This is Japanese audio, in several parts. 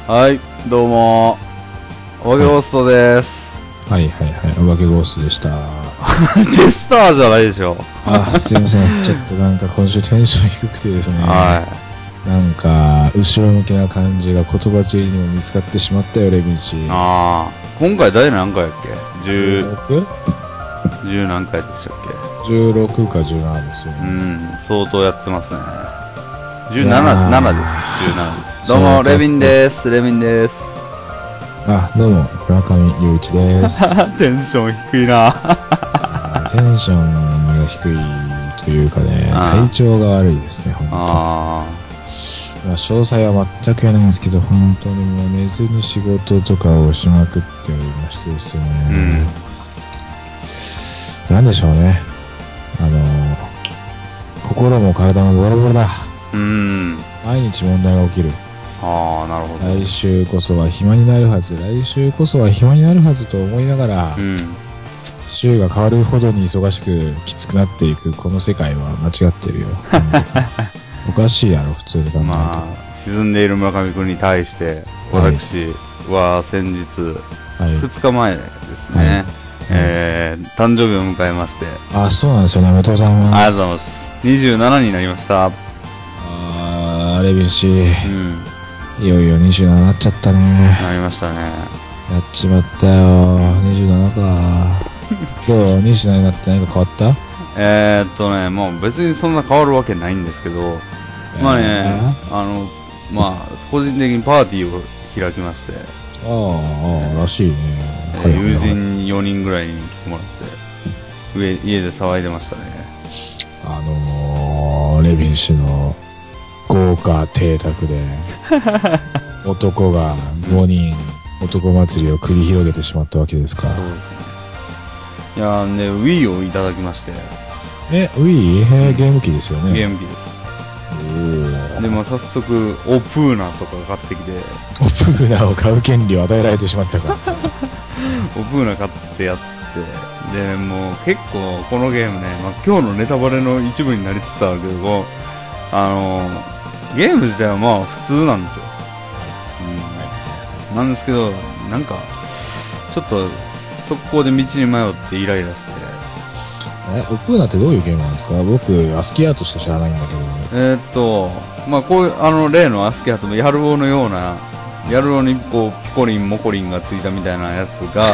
はい、どうもお化けゴーストです。 はいはいはい、お化けゴーストでした。 でしたじゃないでしょ。 あ、すいません。ちょっとなんか今週テンション低くてですね。 はなんか後ろ向きな感じが言葉尻にも見つかってしまったよ、レビン氏。 ああ、今回第何回やっけ？ 16? 10何回でしたっけ ？16か17ですよね。 うん、相当やってますね。17、 いやー 7です。17です。どうもレビンです。レビンです。 あ、どうも村上雄一です。 テンション低いな。 テンションが低いというかね、体調が悪いですね、本当。まあ、詳細は全く言えないんですけど、本当にもう寝ずに仕事とかをしまくっておりましてですね、なんでしょうね、心も体もボロボロだ。毎日問題が起きる。 ああ、なるほど。 来週こそは暇になるはず、来週こそは暇になるはずと思いながら、週が変わるほどに忙しくきつくなっていくこの世界は間違ってるよ。おかしいやろ、普通に考えて。 まあ、沈んでいる村上君に対して私は先日、2日前ですね、誕生日を迎えまして。 あ、そうなんですよね。おめでとうございます。 ありがとうございます。27になりました。 レビン氏、いよいよ27になっちゃったね。 なりましたね。 やっちまったよ。27か。どう？ 27 になって何か変わった？ もう別にそんな変わるわけないんですけど、まあね、まあ、個人的にパーティーを開きまして。 ああ、らしいね。 友人4人ぐらいに来てもらって、家で騒いでましたね。 レビン氏の豪華邸宅で、男が5人、男祭りを繰り広げてしまったわけですか。そうですね。 いやーね、Wii をいただきまして。 Wii？ゲーム機ですよね。 ゲーム機です。でも早速オプーナとか買ってきて。 オプーナを買う権利を与えられてしまったか。 オプーナ買ってやって、でもう結構このゲームね、まあ、今日のネタバレの一部になりつつあるけど、ゲーム自体はまあ普通なんですよ。なんですけど、なんかちょっと速攻で道に迷ってイライラして。 オプーナってどういうゲームなんですか？僕アスキーアートしか知らないんだけど。 まあこういう例のアスキーアートのヤルオのような、ヤルオにこうピコリンモコリンがついたみたいなやつが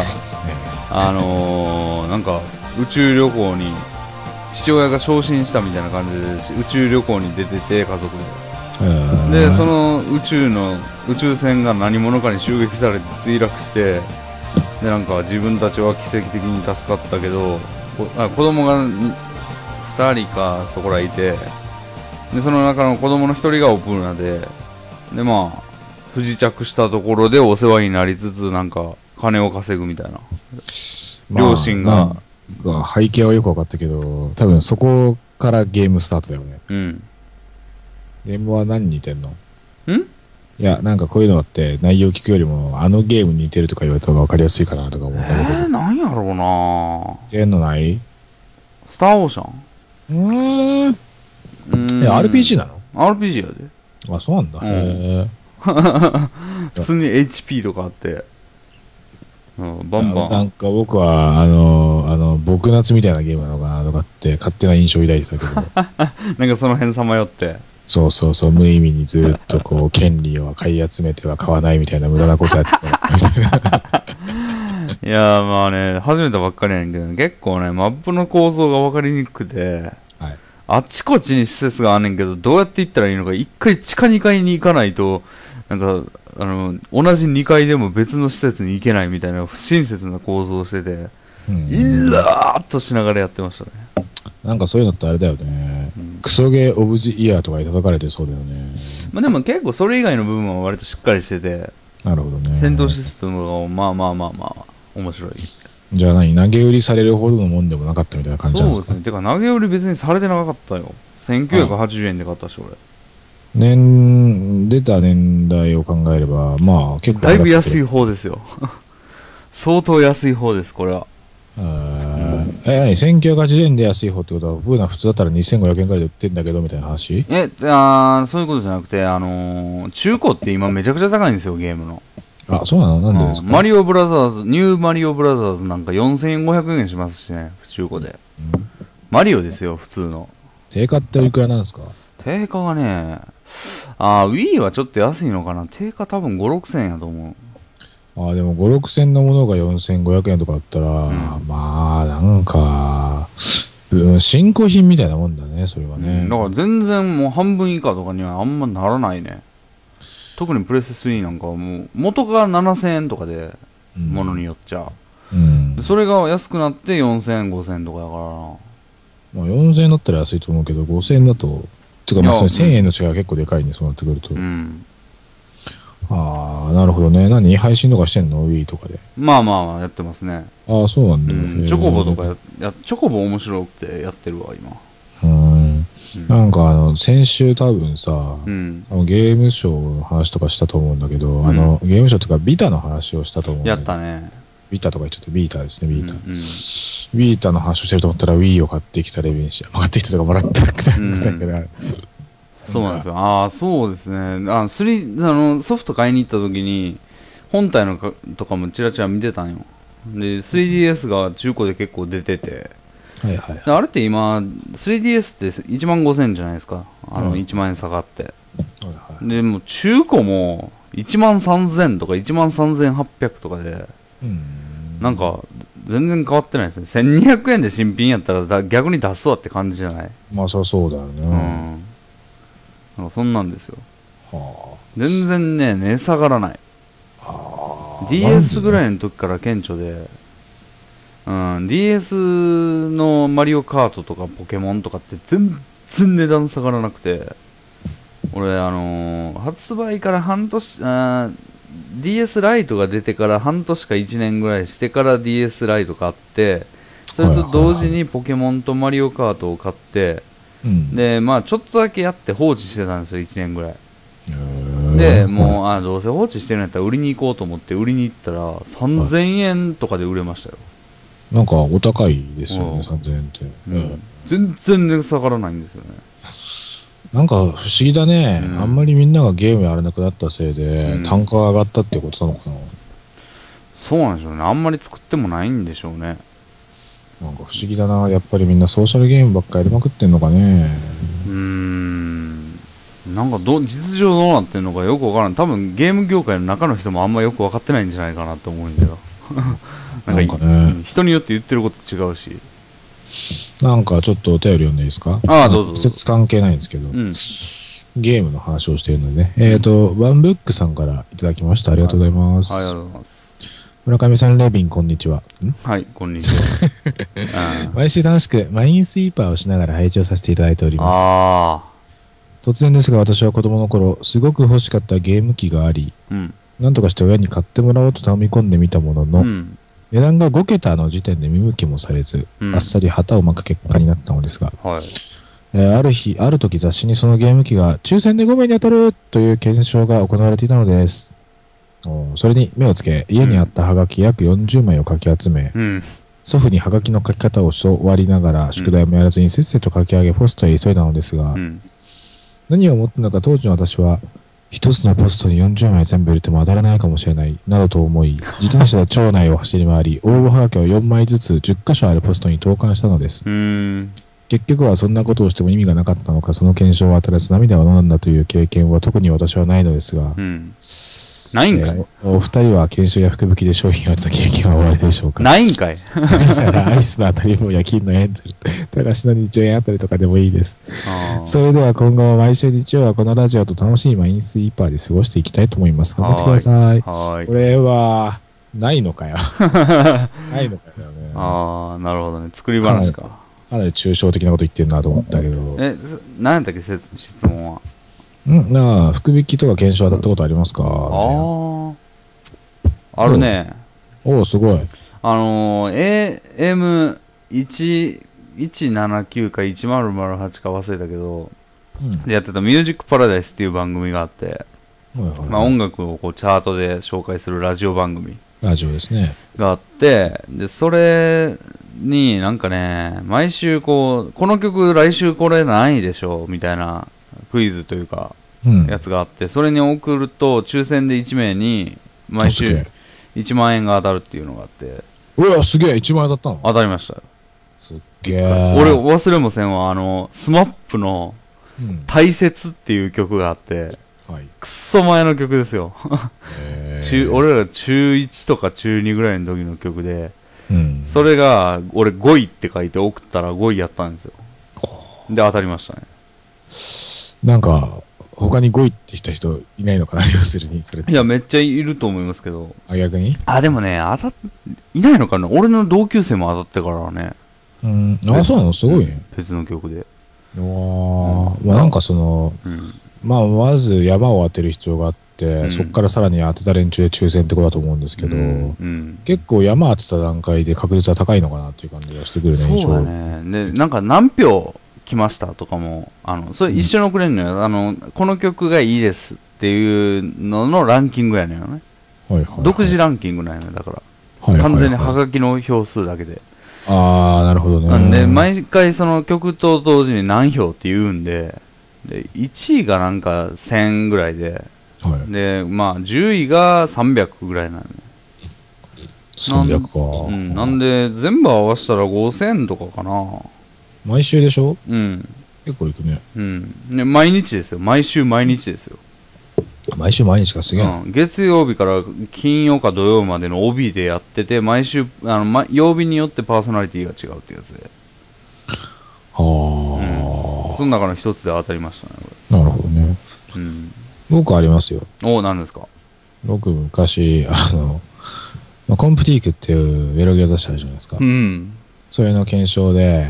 なんか宇宙旅行に父親が昇進したみたいな感じで宇宙旅行に出てて、家族で。でその宇宙船が何者かに襲撃されて墜落して、でなんか自分たちは奇跡的に助かったけど、子供が2人かそこらいて、でその中の子供の1人がオプーナで、まあ不時着したところでお世話になりつつ、なんか金を稼ぐみたいな、両親が、 背景はよく分かったけど、多分そこからゲームスタートだよね。ゲームは何に似てんの？いや、なんかこういうのって内容聞くよりもあのゲームに似てるとか言われた方が分かりやすいかなとか思うんだけど。 なんやろうな。 似てんのない？ スターオーシャン。 RPG なの？ RPG やで。 あ、そうなんだ。 普通に HP とかあって、バンバン。 なんか僕は僕夏みたいなゲームなのかなとかって勝手な印象を抱いてたけど。 なんかその辺さまよって。 そうそうそう、無意味にずっとこう権利を買い集めては買わないみたいな無駄なことやってた。 いやー、まあね、始めたばっかりやねんけど、結構ね、マップの構造が分かりにくくて、あっちこっちに施設があんねんけど、どうやって行ったらいいのか、一回地下2階に行かないと、なんか同じ2階でも別の施設に行けないみたいな不親切な構造をしてて、イラーっとしながらやってましたね。 なんかそういうのってあれだよね、クソゲーオブジイヤーとかに叩かれてそうだよね。 まあでも結構それ以外の部分は割としっかりしてて、 なるほどね。 戦闘システムがまあ面白い。 じゃあ投げ売りされるほどのもんでもなかったみたいな感じなんですか？ そうですね。てか投げ売り別にされてなかったよ。1980円で買ったし、俺。 出た年代を考えれば、まあ結構だいぶ安い方ですよ。相当安い方です、これは。 何 ?1980 円で安い方ってことは、僕ら普通だったら2500円くらいで売ってんだけど、みたいな話？ そういうことじゃなくて、中古って今めちゃくちゃ高いんですよ、ゲームの。 あ、そうなの？なんでですか？ マリオブラザーズ、ニューマリオブラザーズなんか4500円しますしね、中古で。マリオですよ、普通の。 定価っておいくらなんですか？ 定価がね、Wii はちょっと安いのかな。定価多分5、6千円やと思う。 でも5、6千のものが4500円とかあったら、まあ、なんか、新古品みたいなもんだね、それはね。 だから全然もう半分以下とかにはあんまならないね。特にプレステ3なんかはもう元が7000円とかで、ものによっちゃ。それが安くなって4000円、5000円とかだからな。まあ4000円だったら安いと思うけど、5000円だと、てかまあそれ1000円の違いが結構でかいね、そうなってくると。なるほどね。何配信とかしてんの Wii とかで。 まあまあやってますね。 そうなんだ。 チョコボとかチョコボ面白くてやってるわ、今。 なんか先週多分さ、ゲームショーの話とかしたと思うんだけど、ゲームショーとかビタの話をしたと思うんだけど。 やったね。 ビタとか言っちゃって、ビータですね、ビータ。ビータの話をしてると思ったら Wii を買ってきたレビンシア。買ってきたとかもらったくらいんだけど。 そうなんですよ。そうですね。ソフト買いに行った時に、本体のとかもチラチラ見てたんよ。で、3DS が中古で結構出てて。あれって今、3DS って1万5000円じゃないですか。1万円下がって。で、もう中古も1万3000とか1万3800とかで、なんか、全然変わってないですね。1200円で新品やったら逆に出すわって感じじゃない？ まあ、そうだよね。 なんかそんなんですよ。全然ね、値下がらない。DS ぐらいの時から顕著で、DS のマリオカートとかポケモンとかって全然値段下がらなくて、俺、発売から半年、DS ライトが出てから半年か1年ぐらいしてから DS ライト買って、それと同時にポケモンとマリオカートを買って、で、まあちょっとだけやって放置してたんですよ、1年ぐらい。で、もう、どうせ放置してるんやったら売りに行こうと思って売りに行ったら3000円とかで売れましたよ。 なんかお高いですよね、3000円って。 全然値下がらないんですよね。 なんか不思議だね。あんまりみんながゲームやらなくなったせいで、単価が上がったっていうことなのかな。 そうなんでしょうね。あんまり作ってもないんでしょうね。 なんか不思議だな。やっぱりみんなソーシャルゲームばっかやりまくってんのかね。 なんか実情どうなってんのかよくわからん。多分ゲーム業界の中の人もあんまよく分かってないんじゃないかなと思うんだよ。なんかね、人によって言ってること違うし。 なんかちょっとお便り読んでいいですか？ どうぞ。 直接関係ないんですけど、ゲームの話をしているのでね。ワンブックさんからいただきました。ありがとうございます。 ありがとうございます。 村上さん、レビン、こんにちは。 はい、こんにちは。 毎週楽しくマインスイーパーをしながら配置をさせていただいております。突然ですが、私は子供の頃、すごく欲しかったゲーム機があり、なんとかして親に買ってもらおうと頼み込んでみたものの、値段が5桁の時点で見向きもされず、あっさり旗を巻く結果になったのですが、ある時雑誌にそのゲーム機が抽選で5名に当たるという検証が行われていたのです。それに目をつけ、家にあったハガキ約40枚をかき集め、祖父にハガキの書き方を教わりながら、宿題もやらずにせっせと書き上げポストへ急いだのですが、何を思ったのか当時の私は、一つのポストに40枚全部入れても当たらないかもしれない、などと思い、自転車で町内を走り回り、応募はがきを4枚ずつ10箇所あるポストに投函したのです。結局はそんなことをしても意味がなかったのか、その検証は当たらず涙を飲んだという経験は特に私はないのですが、 ないんかい。 お二人は研修や福引きで商品を当てた経験はおありでしょうか？ ないんかい。 アイスの当たり棒や金のエンゼル、高橋の日曜円あたりとかでもいいです。それでは今後も毎週日曜はこのラジオと楽しいマインスイーパーで過ごしていきたいと思います。頑張ってください。これは、ないのかよ。ないのかよね。 なるほどね。作り話か。 かなり抽象的なこと言ってるなと思ったけど。 何やったっけ、質問は。 福引きとか検証当たったことありますか？ あるね。 すごい。 AM1179 か1008か忘れたけど、でやってたミュージックパラダイスっていう番組があって、音楽をこうチャートで紹介するラジオ番組。 ラジオですね。 があって、で、それになんかね、毎週この曲来週これ何位でしょうみたいなクイズというか、やつがあって、それに送ると抽選で1名に毎週1万円が当たるっていうのがあって。 うわ、すげえ、1万円当たったの？ 当たりました。 すっげえ。 俺忘れもせんわ、スマップの大切っていう曲があって、くっそ前の曲ですよ。俺ら中1とか中2ぐらいの時の曲で、それが俺5位って書いて送ったら5位やったんですよ。で当たりましたね。 なんか他に5位ってした人いないのかな、要するにそれ。 いやめっちゃいると思いますけど。 逆に？ でもね、いないのかな。俺の同級生も当たってからね。 そうなの？すごいね。 別の曲で。 なんかその、まず山を当てる必要があって、そこからさらに当てた連中で抽選ってことだと思うんですけど、結構山当てた段階で確率は高いのかなっていう感じがしてくるね、印象。 そうだね。で、なんか何票来ましたとかも、それ一緒に送れるのよ。この曲がいいですっていうののランキングやねんよね。独自ランキングなんやね、だから。完全にハガキの票数だけで。 なるほどね。 なんで、毎回その曲と同時に何票って言うんで、1位がなんか1000ぐらいで、で、まあ10位が300ぐらいなのね。 300か。 なんで、全部合わせたら5000とかかな。 毎週でしょ？結構いくね。 で、毎日ですよ。毎週毎日ですよ。 毎週毎日か、すげえ。 月曜日から金曜か土曜までの帯でやってて、毎週曜日によってパーソナリティが違うってやつで。その中の一つで当たりましたね。 なるほどね。僕ありますよ。 何ですか？ 僕昔コンプティークっていうエロゲー雑誌あるじゃないですか。それの検証で、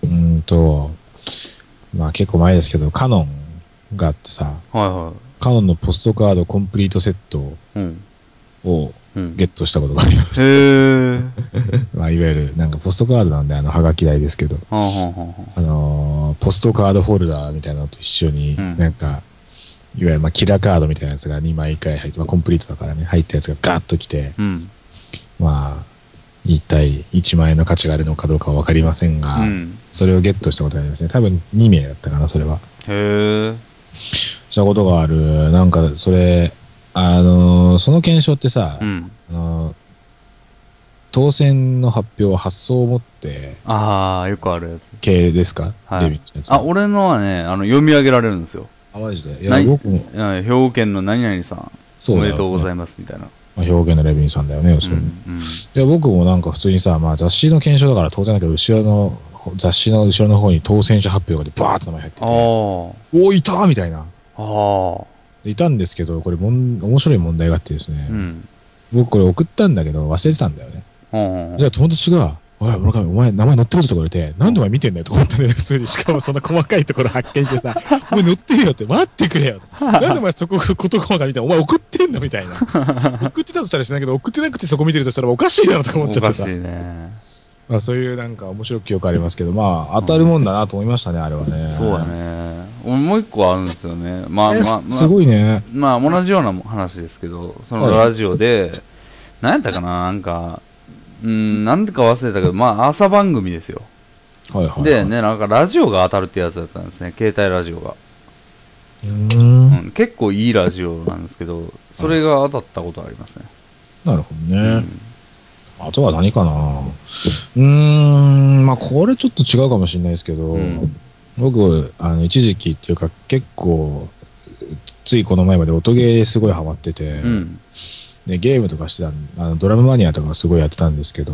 まあ結構前ですけど、カノンがあってさ、カノンのポストカードコンプリートセットをゲットしたことがあります。まあいわゆるなんかポストカードなんではがき代ですけど、ポストカードホルダーみたいなのと一緒に、なんかいわゆるまあキラーカードみたいなやつが2枚回入って、コンプリートだからね、入ったやつがガーッときて、まあ一体1万円の価値があるのかどうかは分かりませんが、それをゲットしたことがありますね。多分2名だったかな、それは。したことがある。なんかそれその検証ってさ、当選の発表は発送を持ってよくあるやつ系ですか？ 俺のはね、読み上げられるんですよ。 マジで？いや僕も兵庫県の何々さんおめでとうございますみたいな。 兵庫県のレビンさんだよね、要するに。いや僕もなんか普通にさ、まあ雑誌の検証だから当然だけど、雑誌の後ろの方に当選者発表がでバーッと名前入ってて、おいたみたいな。いたんですけど、これ面白い問題があってですね、僕これ送ったんだけど忘れてたんだよね。じゃあ友達が「おい村上お前名前載ってるぞ」とか言われて「なんでお前見てんだよ」とか思ったんだよね、普通に。しかもそんな細かいところ発見してさ「お前載ってるよ」って「待ってくれよ」なんでお前そこ事細か見てお前送ってんのみたいな。送ってたとしたらしないけど、送ってなくてそこ見てるとしたらおかしいだろとか思っちゃってさ。おかしいね。まあそういうなんか面白い記憶ありますけど、まあ当たるもんだなと思いましたね、あれはね。 そうだね。もう一個あるんですよね。 すごいね。 まあ同じような話ですけど、そのラジオで、何やったかな、なんか、なんでか忘れたけど、まあ朝番組ですよ。でね、なんかラジオが当たるってやつだったんですね、携帯ラジオが。結構いいラジオなんですけど、それが当たったことありますね。 なるほどね。あとは何かな。まあこれちょっと違うかもしれないですけど、僕一時期っていうか結構ついこの前まで音ゲーすごいハマってて、でゲームとかしてたドラムマニアとかすごいやってたんですけど、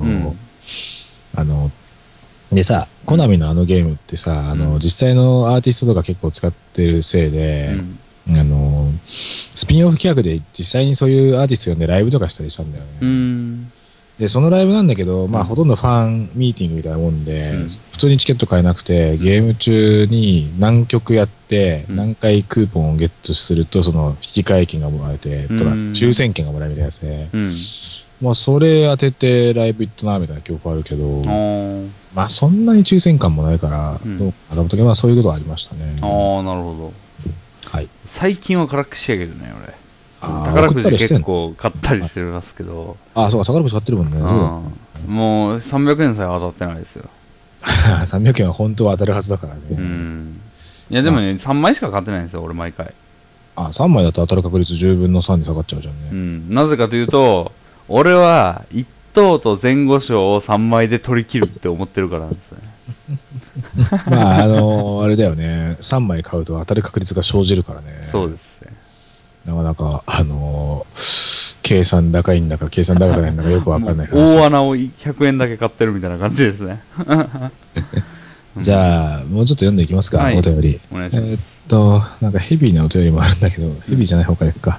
でさ、コナミのゲームってさ、実際のアーティストとか結構使ってるせいで、スピンオフ企画で実際にそういうアーティスト呼んでライブとかしたりしたんだよね。でそのライブなんだけど、まあほとんどファンミーティングみたいなもんで、普通にチケット買えなくて、ゲーム中に何曲やって何回クーポンをゲットするとその引き換え券がもらえてとか抽選券がもらえるみたいなやつで、まあそれ当ててライブ行ったなみたいな記憶あるけど、まあそんなに抽選感もないからどうかなと思ったけど、まあそういうことはありましたね。 なるほど。はい。最近は辛口やけどね、俺。宝くじ結構買ったりしてますけど。 そうか、宝くじ買ってるもんね。 もう300円さえ当たってないですよ。 300円は本当は当たるはずだからね。 いやでもね、3枚しか買ってないんですよ、俺毎回。 3枚だと当たる確率10分の3に下がっちゃうじゃんね。なぜかというと、俺は1等と前後賞を3枚で取り切るって思ってるからなんですね。 まあ、あれだよね。3枚買うと当たる確率が生じるからね。 そうですね。 なかなか、計算高いんだか、計算高くないんだかよくわかんない話です。 大穴を100円だけ買ってるみたいな感じですね。 じゃあ、もうちょっと読んでいきますか、はい、お便り。 お願いします。 なんかヘビーなお便りもあるんだけど、ヘビーじゃない方からいくか。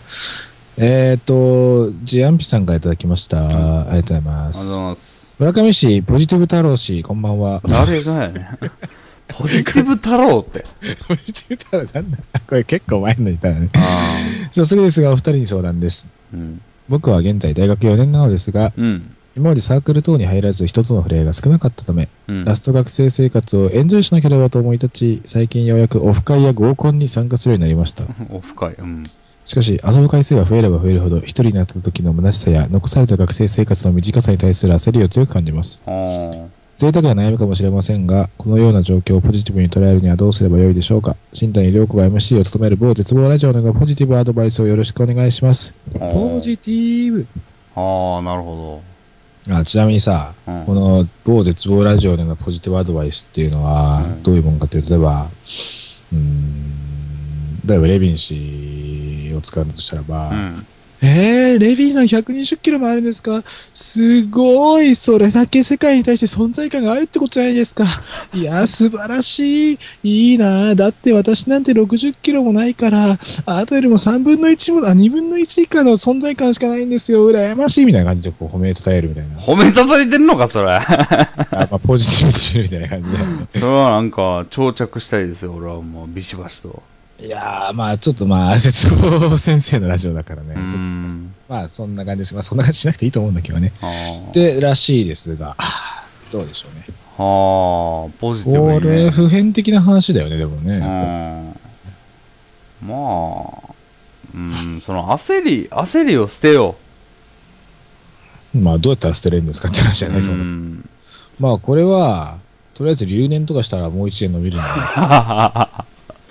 ジアンピさんからいただきました。ありがとうございます。 ありがとうございます。 村上市、ポジティブ太郎氏、こんばんは。 誰がやねん。ポジティブ太郎って。 ポジティブ太郎なんだこれ結構前のいたね。早速ですが、お二人に相談です。僕は現在大学4年なのですが、今までサークル等に入らず一つの触れ合いが少なかったため、ラスト学生生活をエンジョイしなければと思い立ち、最近ようやくオフ会や合コンに参加するようになりました。 オフ会、 しかし、遊ぶ回数が増えれば増えるほど、一人になった時の虚しさや残された学生生活の短さに対する焦りを強く感じます。贅沢な悩みかもしれませんが、このような状況をポジティブに捉えるにはどうすればよいでしょうか。新谷涼子が MC を務める某絶望ラジオのポジティブアドバイスをよろしくお願いします。ポジティブ。 なるほど。ちなみにさ、この某絶望ラジオでのポジティブアドバイスっていうのは、どういうものかというと、例えばレヴィン氏を使うとしたらば、レヴィンさん120キロもあるんですか？すごい、それだけ世界に対して存在感があるってことじゃないですか。いや、素晴らしい。いいな。だって私なんて60キロもないから、あとよりも3分の1も、2分の1以下の存在感しかないんですよ。羨ましいみたいな感じでこう褒めたたえるみたいな。 褒めたたえてんのか、それ。 ポジティブみたいな感じで。 それはなんか、長着したいですよ、俺はもう、ビシバシと。 いやー、ちょっと絶望先生のラジオだからね。そんな感じです。そんな感じしなくていいと思うんだけどね。で、らしいですが、どうでしょうね。 ポジティブに、ね。 これ、普遍的な話だよね、でもね。 その焦りを捨てよう。どうやったら捨てれるんですかって話じゃない、その。これは、とりあえず留年とかしたらもう1年伸びるんだ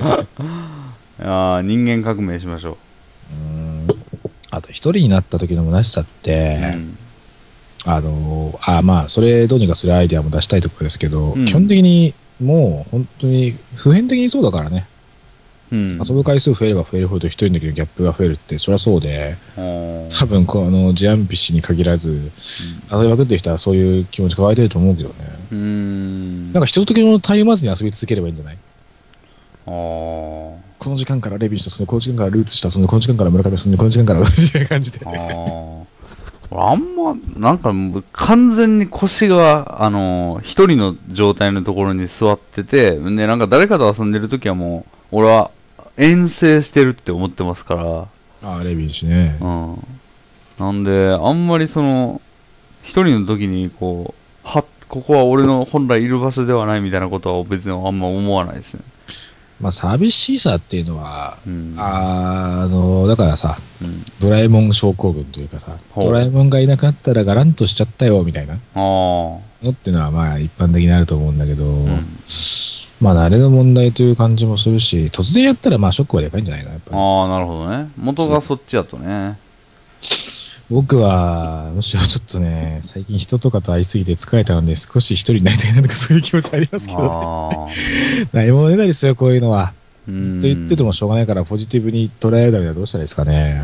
人間革命しましょう。 あと一人になった時の虚しさって、それどうにかするアイデアも出したいところですけど、基本的にもう本当に普遍的にそうだからね。遊ぶ回数増えれば増えるほど一人の時のギャップが増えるってそりゃそうで、多分ジアンピ氏に限らず、遊びまくってる人はそういう気持ち抱えてると思うけどね。なんか人と時もたゆまずに遊び続ければいいんじゃない？この時間からレビューした、そのこの時間からルーツした、そのこの時間から村上さん、この時間からみたいな感じで。 なんか完全に腰が一人の状態のところに座ってて、でなんか誰かと遊んでる時はもう俺は遠征してるって思ってますから。 レビューしね。 なんであんまりその一人の時にここは俺の本来いる場所ではないみたいなことは別にあんま思わないですね。 寂しさっていうのは、だからさ、ドラえもん症候群というかさ、ドラえもんがいなくなったらガランとしちゃったよみたいなのっていうのは一般的になると思うんだけど、慣れの問題という感じもするし、突然やったらショックはでかいんじゃないかな、やっぱり。 なるほどね。元がそっちやとね。 僕は、むしろちょっとね、最近人とかと会いすぎて疲れたので、少し一人になりたいなとかそういう気持ちありますけどね。何も出ないですよ、こういうのは。と言っててもしょうがないから、ポジティブに捉えるためにはどうしたらいいですかね。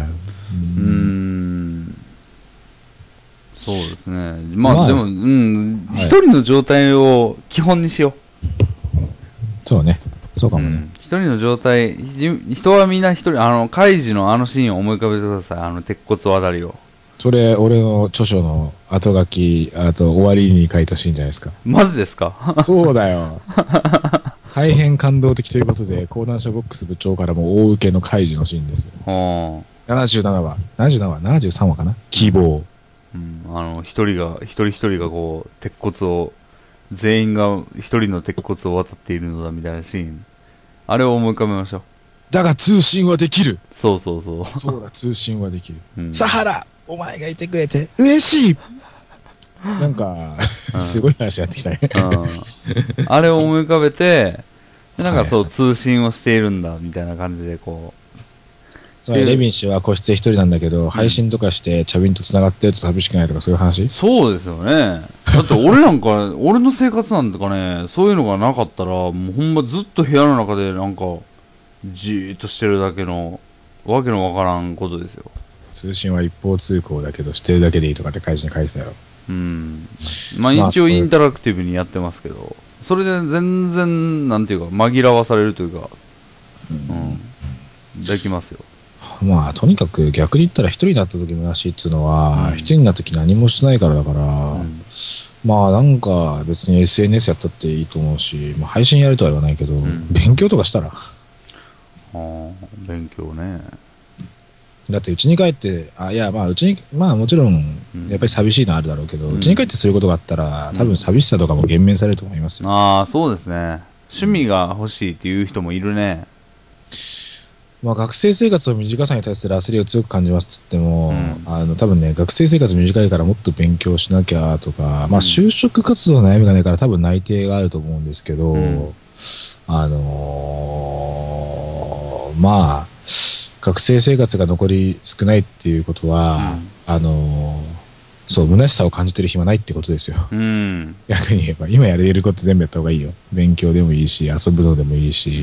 そうですね。でも、一人の状態を基本にしよう。 そうね。そうかもね。 一人の状態、人はみんな一人、カイジのシーンを思い浮かべてください。鉄骨渡りを。 それ、俺の著書の後書き、終わりに書いたシーンじゃないですか。 マジですか？ そうだよ。大変感動的ということで、講談社ボックス部長からも大受けの開示のシーンですよ。77話、73話かな？希望。 一人一人がこう、鉄骨を、全員が一人の鉄骨を渡っているのだみたいなシーン。あれを思い浮かべましょう。 だが通信はできる。 そう。 そうだ、通信はできる。サハラ、お前がいてくれて嬉しい。 なんか、すごい話になってきたね。 あれを思い浮かべて、なんかそう、通信をしているんだ、みたいな感じでこう。 レヴィン氏は個室で一人なんだけど、配信とかしてチャビンと繋がってると寂しくないとかそういう話？ そうですよね。だって俺なんか、俺の生活なんとかね、そういうのがなかったら、もうほんまずっと部屋の中でなんか、じーっとしてるだけの、わけのわからんことですよ。 通信は一方通行だけど、してるだけでいいとかって会社に書いてたよ。 まあ一応インタラクティブにやってますけど、それで全然、なんていうか、紛らわされるというか、できますよ。 まあ、とにかく逆に言ったら一人になった時のらしいっつうのは、一人になった時何もしてないからだから、まあなんか別に SNS やったっていいと思うし、まあ、配信やるとは言わないけど、勉強とかしたら。 勉強ね。 だってうちに帰って、いやまあうちに、まあもちろんやっぱり寂しいのはあるだろうけど、うちに帰ってすることがあったら、多分寂しさとかも減免されると思いますよ。 そうですね。趣味が欲しいっていう人もいるね。 まあ学生生活の短さに対する焦りを強く感じますっつっても、多分ね、学生生活短いからもっと勉強しなきゃとか、まあ就職活動の悩みがないから多分内定があると思うんですけど、まあ、学生生活が残り少ないっていうことは、そう、虚しさを感じてる暇ないってことですよ。逆に言えば、今やれること全部やった方がいいよ。勉強でもいいし、遊ぶのでもいいし。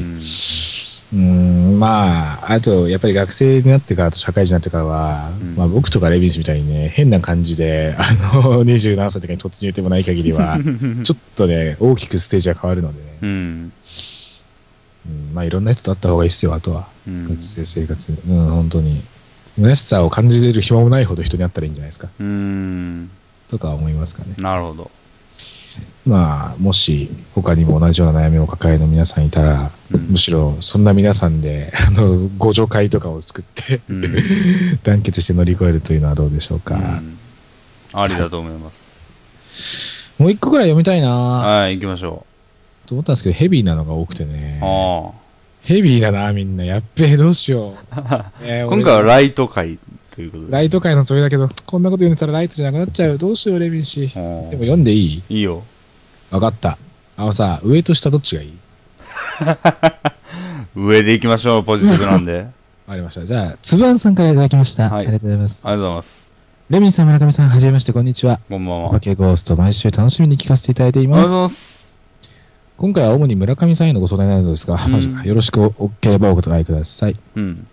まあ、あと、やっぱり学生になってからと社会人になってからは、まあ僕とかレヴィン氏みたいにね、変な感じで、27歳とかに突入でもない限りは、ちょっとね、大きくステージが変わるのでね。まあいろんな人と会った方がいいっすよ、あとは。学生生活。本当に。虚しさを感じれる暇もないほど人に会ったらいいんじゃないですか。とか思いますかね。 なるほど。 まあ、もし他にも同じような悩みを抱えの皆さんいたら、むしろそんな皆さんで互助会とかを作って団結して乗り越えるというのはどうでしょうか。 ありだと思います。 もう一個ぐらい読みたいな。 はい、行きましょう。と思ったんですけど、ヘビーなのが多くてね。ヘビーだな、みんな。やっべえ、どうしよう。 今回はライト会ということで。 ライト会のつもりだけど、こんなこと言うんだったらライトじゃなくなっちゃう。どうしよう、レヴィン氏。でも読んでいい？ いいよ。 わかった。さ、上と下どっちがいい？ 上で行きましょう、ポジティブなんで。 わかりました。じゃあ、つぶあんさんからいただきました。ありがとうございます。 ありがとうございます。 レミンさん、村上さん、はじめまして、こんにちは。 こんばんは。 お化けゴースト、毎週楽しみに聞かせていただいています。 ありがとうございます。 今回は主に村上さんへのご相談になるのですが、マジか。よろしくおければお答えください。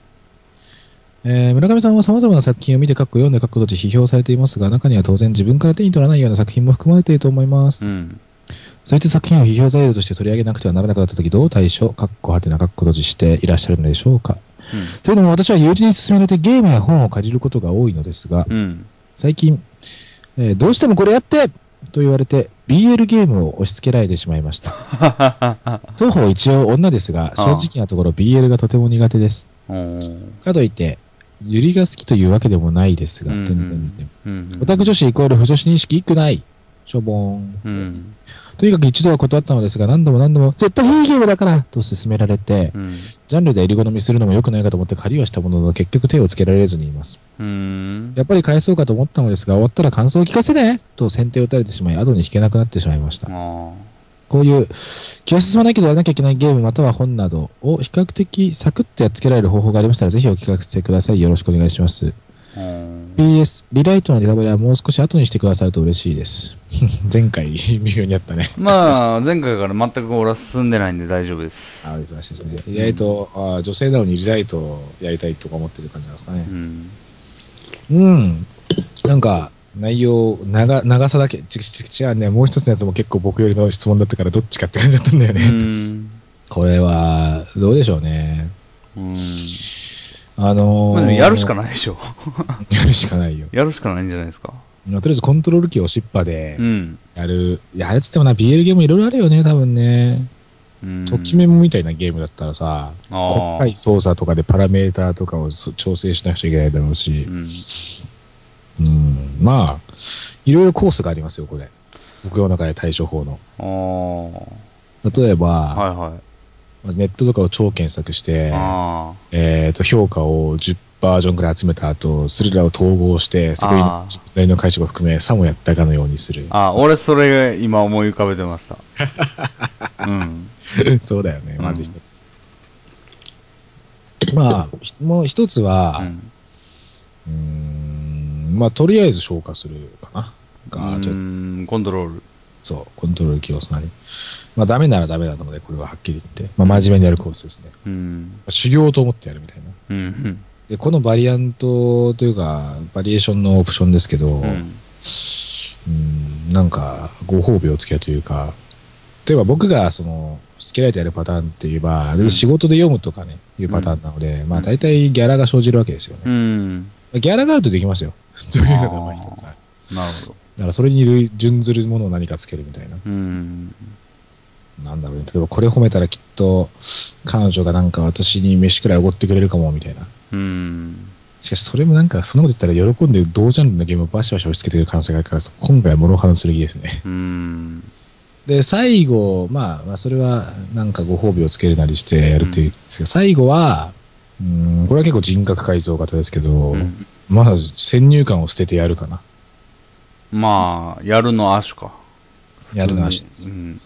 村上さんは様々な作品を見て読んで閉じ批評されていますが、中には当然自分から手に取らないような作品も含まれていると思います。そういった作品を批評材料として取り上げなくてはならなくなったとき、どう対処、はてな閉じしていらっしゃるのでしょうか。というのも私は友人に勧められてゲームや本を借りることが多いのですが、最近、どうしてもこれやってと言われて BL ゲームを押し付けられてしまいました。当方一応女ですが、正直なところ BL がとても苦手です。かといって、ユリが好きというわけでもないですが、オタク女子イコール不女子認識一句ない。しょぼーん。とにかく一度は断ったのですが、何度も絶対いいゲームだからと勧められて、ジャンルで襟好みするのも良くないかと思って借りはしたものの、結局手をつけられずにいます。やっぱり返そうかと思ったのですが、終わったら感想を聞かせてと先手を打たれてしまい、後に引けなくなってしまいました。こういう気は進まないけどやらなきゃいけないゲームまたは本などを比較的サクッとやっつけられる方法がありましたら、ぜひお聞かせください。よろしくお願いします。PS、リライトのネタバレはもう少し後にしてくださると嬉しいです。前回微妙にあったね。 まあ、前回から全く俺は進んでないんで大丈夫です。 お忙しいですね。リライト、女性なのにリライトをやりたいとか思ってる感じなんですかね。なんか、内容、長さだけ、違うね、もう一つのやつも結構僕よりの質問だったからどっちかって感じだったんだよね。これは、どうでしょうね。 やるしかないでしょ。 やるしかないよ。 やるしかないんじゃないですか。 とりあえずコントロールキーをしっぱでやる。やるっつってもな、BL ゲームいろいろあるよね、多分ね。ときメモみたいなゲームだったらさ、細かい操作とかでパラメーターとかを調整しなくちゃいけないだろうし。まあ、いろいろコースがありますよ、これ。僕の中で対処法の。例えば、ネットとかを超検索して、評価を10 バージョンくらい集めた後、それらを統合して、そこに自分なりの解釈を含め、さもやったかのようにする。 俺それ今思い浮かべてました。うん。 そうだよね、まず一つ。まあ、もう一つは、まあ、とりあえず消化するかな。 コントロール。 そう、コントロール起用すなり。まあ、ダメならダメなので、これははっきり言って。まあ、真面目にやるコースですね。修行と思ってやるみたいな。で、このバリアントというか、バリエーションのオプションですけど、なんか、ご褒美をつけるというか、例えば僕が、好きられてやるパターンって言えば、仕事で読むとかね、いうパターンなので、まあ、大体ギャラが生じるわけですよね。ギャラがあるとできますよ。というのが、まあ、一つある。 なるほど。 だからそれに準ずるものを何かつけるみたいな。なんだろうね。例えばこれ褒めたらきっと彼女がなんか私に飯くらいおごってくれるかもみたいな。しかしそれもなんかそんなこと言ったら喜んで同ジャンルのゲームをバシバシ押し付けてくる可能性があるから、今回は諸刃の剣ですね。で、最後、まあそれはなんかご褒美をつけるなりしてやるっていうんですけど、最後は、これは結構人格改造型ですけど、まあ先入観を捨ててやるかな。 まあ、やるの足か。 やるの足です。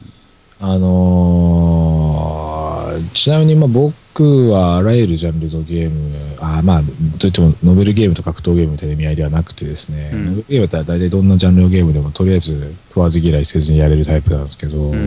ちなみに僕はあらゆるジャンルのゲーム、まあ、といってもノベルゲームと格闘ゲームみたいな意味合いではなくてですね、ノベルゲームだったら大体どんなジャンルのゲームでもとりあえず食わず嫌いせずにやれるタイプなんですけど、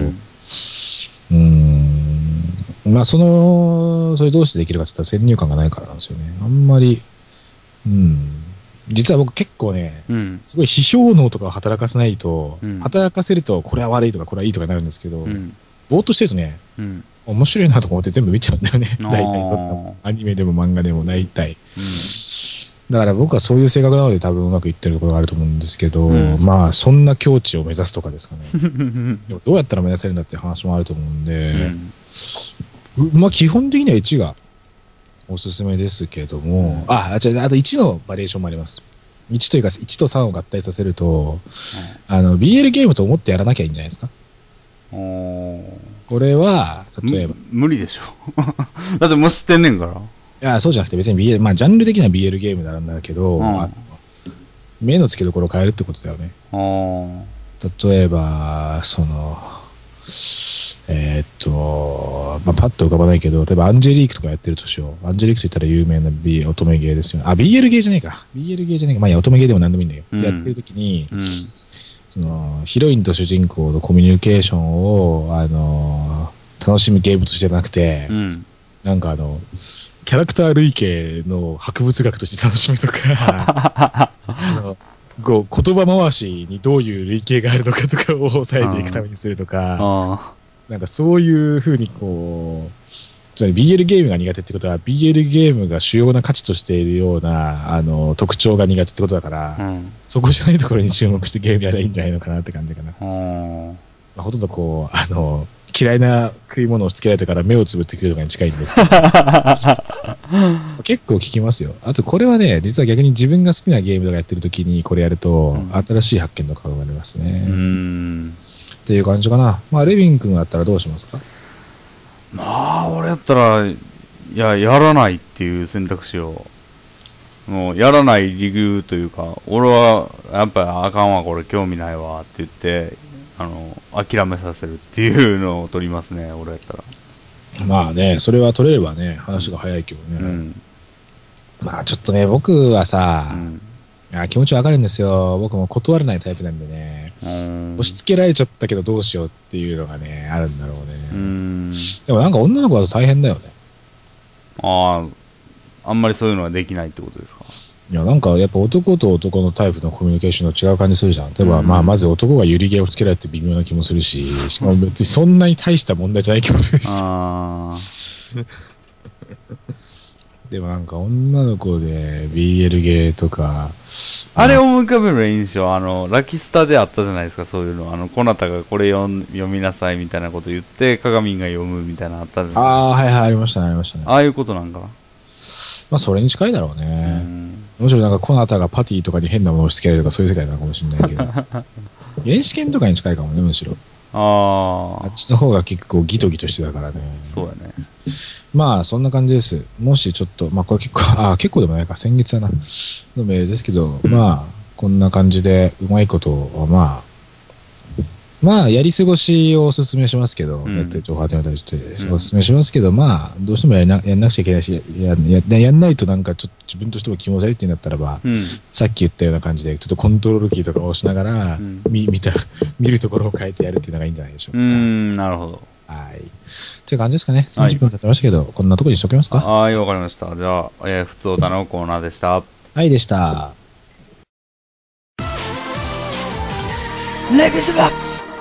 まあそれどうしてできるかって言ったら先入観がないからなんですよね。あんまり、実は僕結構ね、すごい批評能とかを働かせないと、働かせるとこれは悪いとかこれはいいとかなるんですけど、ぼーっとしてるとね、面白いなと思って全部見ちゃうんだよね。大体アニメでも漫画でも大体。だから僕はそういう性格なので多分うまくいってるところがあると思うんですけど、まあそんな境地を目指すとかですかね。でもどうやったら目指せるんだっていう話もあると思うんで、まあ基本的には1がおすすめですけども、あと1のバリエーションもあります。1というか1と3を合体させると、BL ゲームと思ってやらなきゃいいんじゃないですか。これは、例えば。 無理でしょ。だってもう知ってんねんから。 いや、そうじゃなくて別に BL、まあジャンル的な BL ゲームなんだけど、目の付けどころを変えるってことだよね。例えば、まあ、パッと浮かばないけど、例えばアンジェリークとかやってるとしよう。アンジェリークと言ったら有名な乙女ゲーですよね。BL ゲーじゃねえか。BL ゲーじゃねえか。まあいや、乙女ゲーでも何でもいいんだよ。やってる時に、ヒロインと主人公のコミュニケーションを、楽しむゲームとしてじゃなくて、なんかキャラクター類型の博物学として楽しむとか、言葉回しにどういう類型があるのかとかを抑えていくためにするとか、なんかそういうふうにつまり BL ゲームが苦手ってことは BL ゲームが主要な価値としているような特徴が苦手ってことだから、そこじゃないところに注目してゲームやればいいんじゃないのかなって感じかな。ほとんど嫌いな食い物をつけられてから目をつぶってくるとかに近いんですけど結構効きますよ。あとこれはね、実は逆に自分が好きなゲームとかやってる時にこれやると新しい発見とかが生まれますね。っていう感じかな。まあレビン君だったらどうしますか？ まあ俺やったらやらないっていう選択肢を、もうやらない理由というか、俺はやっぱりあかんわこれ興味ないわって言って諦めさせるっていうのを取りますね、俺やったら。 まあね、それは取れればね、話が早いけどね。まあちょっとね、僕はさ、気持ちわかるんですよ。僕も断れないタイプなんでね、押し付けられちゃったけどどうしようっていうのがね、あるんだろうね。でもなんか女の子だと大変だよね。 あんまりそういうのはできないってことですか？ いや、なんかやっぱ男と男のタイプのコミュニケーションの違う感じするじゃん。例えば、まず男がユリゲーをつけられて微妙な気もするし、しかも別にそんなに大した問題じゃない気もするし。でもなんか女の子で BL ゲーとか。 あれ思い浮かべる印象、ラキスタであったじゃないですか、そういうの。こなたがこれ読みなさいみたいなこと言って、鏡が読むみたいなのあったじゃないですか。 はいはい、ありましたね、ありましたね。 ああいうことなんかな。 まあそれに近いだろうね。もちろんなんかコナタがパティとかに変なものを押し付けられるとかそういう世界なのかもしれないけど。原始圏とかに近いかもね、むしろ。 あっちの方が結構ギトギトしてたからね。 そうやね。 まあ、そんな感じです。もしちょっと、まあこれ結構、結構でもないか、先月だな、のメールですけど、まあ、こんな感じで、うまいことは、まあ、やり過ごしをおすすめしますけど、ネットで情報始めたりして、おすすめしますけど、まあ、どうしてもやんなくちゃいけないし、やんないとなんかちょっと自分としても気持ち悪いってなったらば、さっき言ったような感じで、ちょっとコントロールキーとかを押しながら、見るところを変えてやるっていうのがいいんじゃないでしょうか。 なるほど。 はい。という感じですかね。30分経ってましたけど、こんなところにしときますか。 はい、わかりました。じゃあ、普通歌のコーナーでした。 はいでした。 レビズバ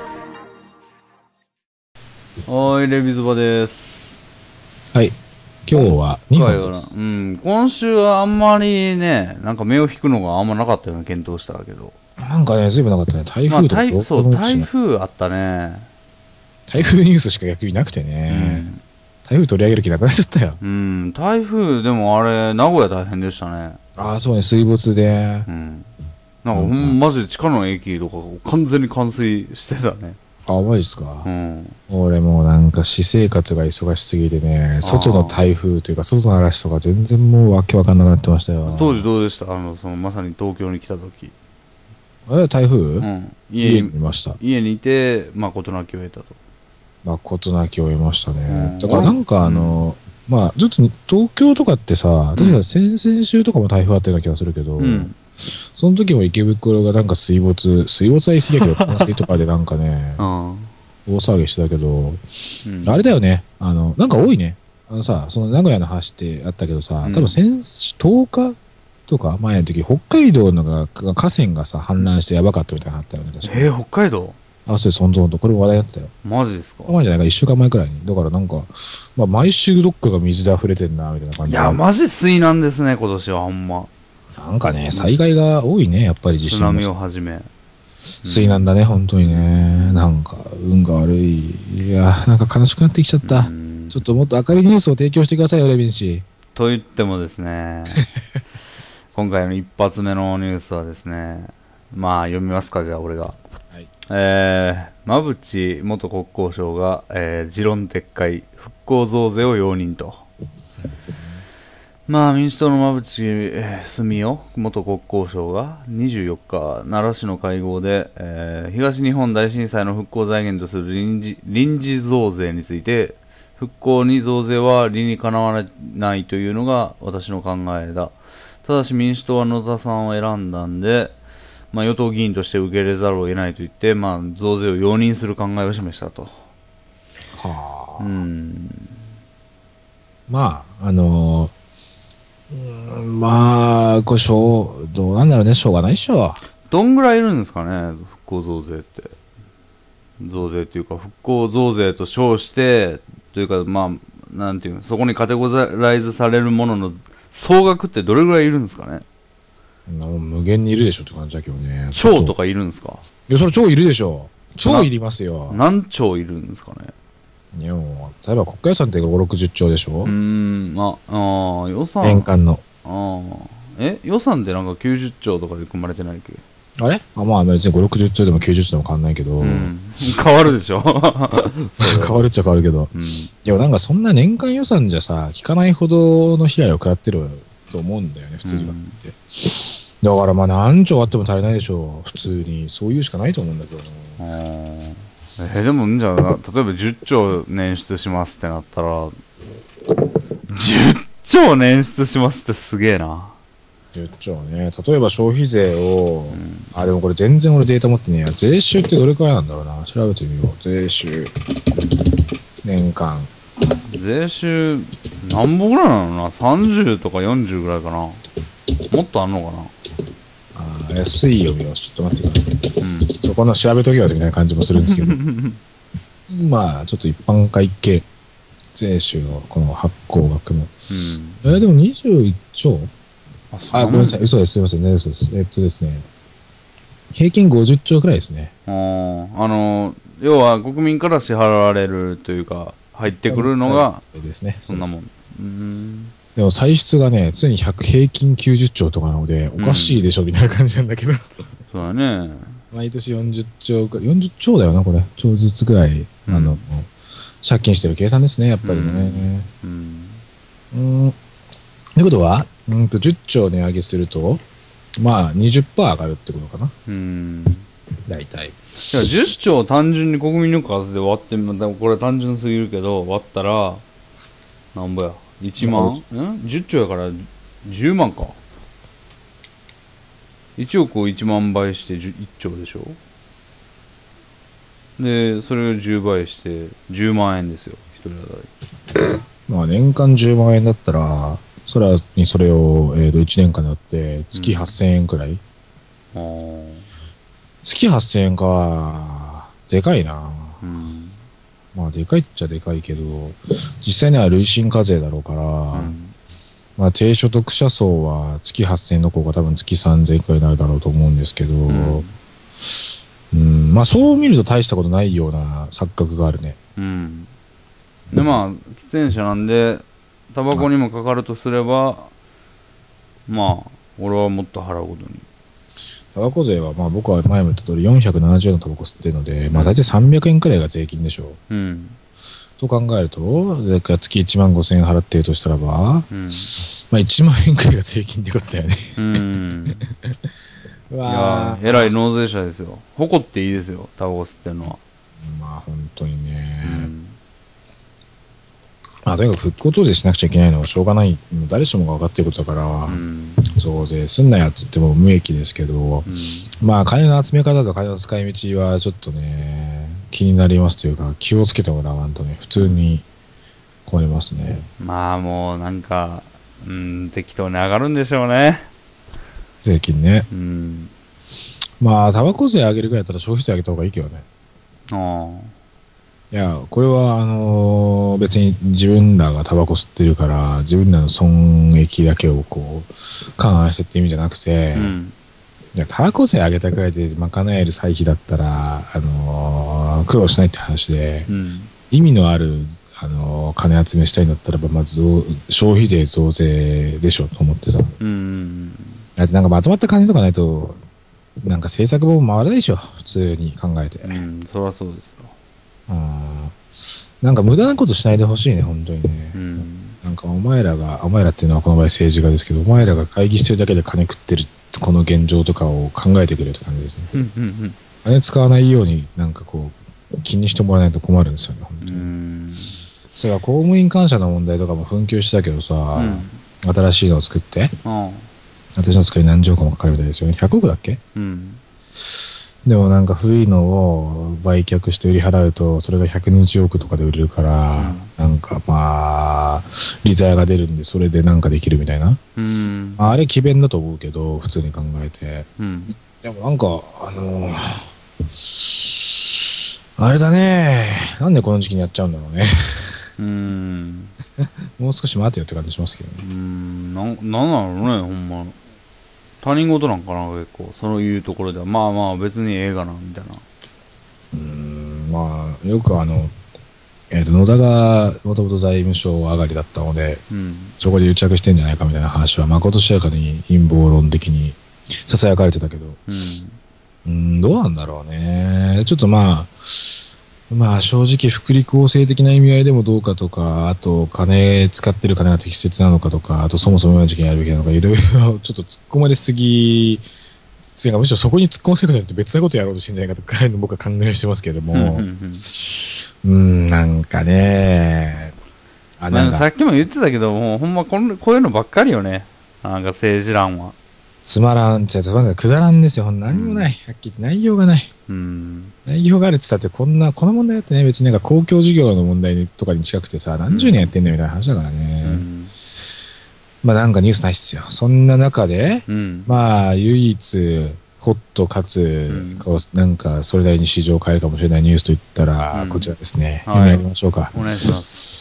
はい、レビズバです。 はい。今日は2本です。 今週はあんまりね、なんか目を引くのがあんまなかったような検討したけど。 なんかね、ずいぶんなかったね。台風とかそう、台風あったね。 台風ニュースしか逆になくてね。台風取り上げる気なくなっちゃったよ。 台風、でもあれ、名古屋大変でしたね。 そうね、水没で。 なんかマジで地下の駅とか完全に冠水してたね。 マジっすか。俺もうなんか私生活が忙しすぎてね、外の台風というか外の嵐とか全然もうわけわかんなくなってましたよ。 当時どうでした？そのまさに東京に来た時。 台風？家にいました。 家にいて、誠なきを得たと。 誠なきを得ましたね。だからなんかまあ、ちょっと東京とかってさ、確か先々週とかも台風あったような気がするけど、その時も池袋がなんか水没は言い過ぎやけど、冠水とかでなんかね、大騒ぎしてたけど、あれだよね、なんか多いね。その名古屋の話ってあったけどさ、多分10日とか前の時、北海道の河川がさ、氾濫してやばかったみたいなのあったよね、確かに。 北海道？ そうです、ほんと、これ話題になったよ。 マジですか？ 前じゃないか、1週間前くらいに。だからなんか、毎週どっかが水で溢れてんな、みたいな感じで。 いや、マジ水難ですね、今年は、ほんま。 なんかね、災害が多いね、やっぱり地震。津波をはじめ。 水難だね、本当にね。なんか、運が悪い。いや、なんか悲しくなってきちゃった。ちょっともっと明るいニュースを提供してくださいよ、レビン氏。 と言ってもですね、今回の一発目のニュースはですね、読みますか、じゃあ、俺が。馬淵元国交省が、持論撤回、復興増税を容認と。民主党の馬淵澄夫元国交省が24日、奈良市の会合で、東日本大震災の復興財源とする臨時増税について、復興に増税は理にかなわないというのが私の考えだ。ただし民主党は野田さんを選んだんで、与党議員として受け入れざるを得ないと言って、増税を容認する考えを示したと。 はあ。これどうなんだろうね、しょうがないっしょ。 どんぐらいいるんですかね、復興増税って。増税っていうか、復興増税と称して、というか、なんていうの、そこにカテゴライズされるものの総額ってどれぐらいいるんですかね。 無限にいるでしょって感じだけどね。 兆とかいるんですか？ いや、それ超いるでしょ。超いりますよ。 何兆いるんですかね。 いや、例えば国家予算って5、60兆でしょ。 予算。 年間の。 予算ってなんか90兆とかで組まれてないっけ？ あれ別に5、60兆でも90兆でも変わんないけど。 変わるでしょ。 変わるっちゃ変わるけど。いや、なんかそんな年間予算じゃさ、効かないほどの被害を食らってると思うんだよね、普通に考えて。だから何兆あっても足りないでしょう、普通に。そういうしかないと思うんだけど。 でもじゃあ、例えば10兆捻出しますってなったら、10兆捻出しますってすげえな。 10兆ね。例えば消費税を、でもこれ全然俺データ持ってねえや。税収ってどれくらいなんだろうな。調べてみよう。税収。年間。 税収、何本ぐらいなのな ?30 とか40ぐらいかな。もっとあんのかな。 安い読みをちょっと待ってください。そこの調べときはみたいな感じもするんですけど。ちょっと一般会計税収のこの発行額の。でも21兆？ごめんなさい。嘘です。すいません。嘘です。ですね。平均50兆くらいですね。 要は国民から支払われるというか、入ってくるのが、そんなもん。 でも歳出がね、常に平均90兆とかなので、おかしいでしょみたいな感じなんだけど。 そうだね。 毎年40兆か、40兆だよな、これ。兆ずつぐらい、借金してる計算ですね、やっぱりね。ってことは、10兆値上げすると、まあ、20% 上がるってことかな。大体。 じゃあ10兆単純に国民の数で割ってみたら、これ単純すぎるけど、割ったら、なんぼや。1万?10 兆やから10万か。1億を1万倍して1兆でしょ。で、それを10倍して10万円ですよ、一人当たり。 まあ年間10万円だったら、それを、1年間でやって月8000円くらい、月8000円か。でかいな。まあでかいっちゃでかいけど、実際には累進課税だろうから、まあ低所得者層は月8000円の方が多分月3000円くらいになるだろうと思うんですけど、まあそう見ると大したことないような錯覚があるね。 でまあ喫煙者なんでタバコにもかかるとすれば、まあ俺はもっと払うことに。 タバコ税はまあ僕は前も言った通り470円のタバコ吸ってるので、まあ大体300円くらいが税金でしょう。と考えると、月1万5000円払っているとしたらば、まあ1万円くらいが税金ってことだよね。 いや偉い納税者ですよ。誇っていいですよ、タバコ吸ってるのは。 まあ本当にね。まあとにかく復興増税しなくちゃいけないのはしょうがない。誰しもが分かっていることだから、増税すんなやっつっても無益ですけど、まあ金の集め方と金の使い道はちょっとね、気になりますというか、気をつけてもらわんとね、普通に困りますね。 まあもうなんか、適当に上がるんでしょうね。 税金ね。まあタバコ税上げるぐらいだったら消費税上げた方がいいけどね。いや、これは別に自分らがタバコ吸ってるから自分らの損益だけをこう勘案してって意味じゃなくて、いやタバコ税上げたくらいで賄える歳費だったら苦労しないって話で、意味のある金集めしたいんだったらばまず消費税増税でしょと思ってさ。だってなんかまとまった金とかないとなんか政策も回らないでしょ普通に考えて。 そりゃそうですよ。 なんか無駄なことしないでほしいね本当にね。なんかお前らっていうのはこの場合政治家ですけど、お前らが会議してるだけで金食ってるこの現状とかを考えてくれって感じですね。金使わないようになんかこう気にしてもらわないと困るんですよね本当に。それは公務員感謝の問題とかも紛糾したけどさ、新しいのを作って私の使い何兆かもかかるみたいですよね。100億だっけ？でもなんか古いのを売却して売り払うとそれが120億とかで売れるから、なんかまあ利ざやが出るんでそれでなんかできるみたいな。あれ詭弁だと思うけど普通に考えて、でもなんかあれだね、なんでこの時期にやっちゃうんだろうね。もう少し待てよって感じしますけどね。 なんなのね、ほんま他人事なんかな、結構そういうところでは。まあまあ別に映画なみたいな。 まあよく野田がもともと財務省上がりだったので、そこで癒着してんじゃないかみたいな話はまことしやかに陰謀論的にささやかれてたけど、どうなんだろうね。ちょっとまあ正直福利厚生的な意味合いでもどうかとか、あと使ってる金が適切なのかとか、あとそもそも今の時期にやるべきなのか、いろいろちょっと突っ込まれすぎ、むしろそこに突っ込ませることによって別なことやろうとしてんじゃないかとか僕は考えしてますけれども、なんかね、 さっきも言ってたけど、もうほんまこういうのばっかりよね。なんか政治欄はつまらんくだらんですよ。何もない。はっきり言って内容がない。内容があるって言ったってこの問題だってね、別になんか公共事業の問題とかに近くてさ、何十年やってんだみたいな話だからね。まあなんかニュースないっすよ。そんな中で、まあ唯一ホットかつ、なんかそれなりに市場を変えるかもしれないニュースといったら、こちらですね。読み上げましょうか。 お願いします。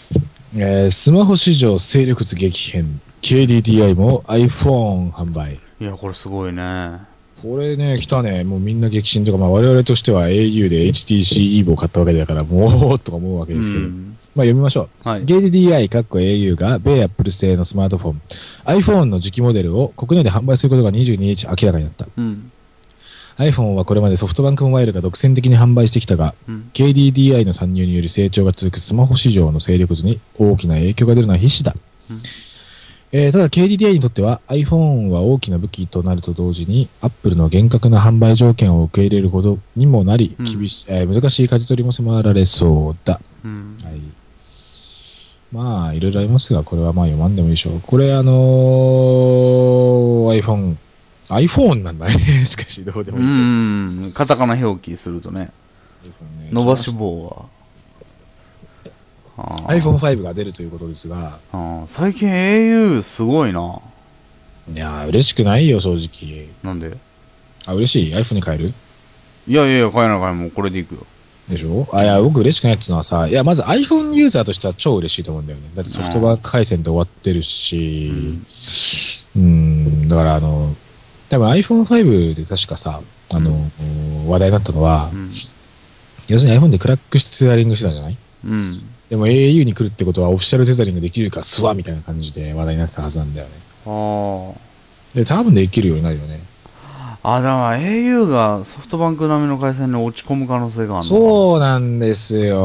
スマホ市場勢力図激変。KDDI も iPhone 販売。 いや、これすごいね。 これね、来たね。もうみんな激震というか、まあ我々としては au で HTC EVO を買ったわけだから、もうとか思うわけですけど。まあ読みましょう。KDDI、au が米アップル製のスマートフォン、iPhone の次期モデルを国内で販売することが22日明らかになった。 iPhone はこれまでソフトバンクモバイルが独占的に販売してきたが、KDDI の参入により成長が続くスマホ市場の勢力図に大きな影響が出るのは必至だ。ただ KDDI にとっては iPhone は大きな武器となると同時に Apple の厳格な販売条件を受け入れるほどにもなり、難しい舵取りも迫られそうだ。はい、まあいろいろありますが、これはまあ読まんでもいいでしょう。これiPhone なんだね。しかしどうでもいい。 カタカナ表記するとね、伸ばし棒は。 iPhone5 が出るということですが、 最近 au すごいな。 いやー嬉しくないよ正直。 なんで？ 嬉しい iPhone に変える？ いや買えないもうこれでいくよ。 でしょ？いや僕嬉しくないっていうのはさ、いやまず iPhone ユーザーとしては超嬉しいと思うんだよね。だってソフトバンク回線で終わってるし、だから多分 iPhone5 で確かさ話題になったのは、要するに iPhone でクラックしてテザリングしてたんじゃない？でも au に来るってことはオフィシャルテザリングできるかスワみたいな感じで話題になってたはずなんだよね。で多分できるようになるよね。 だから au がソフトバンク並みの回線に落ち込む可能性があるの？ そうなんですよ。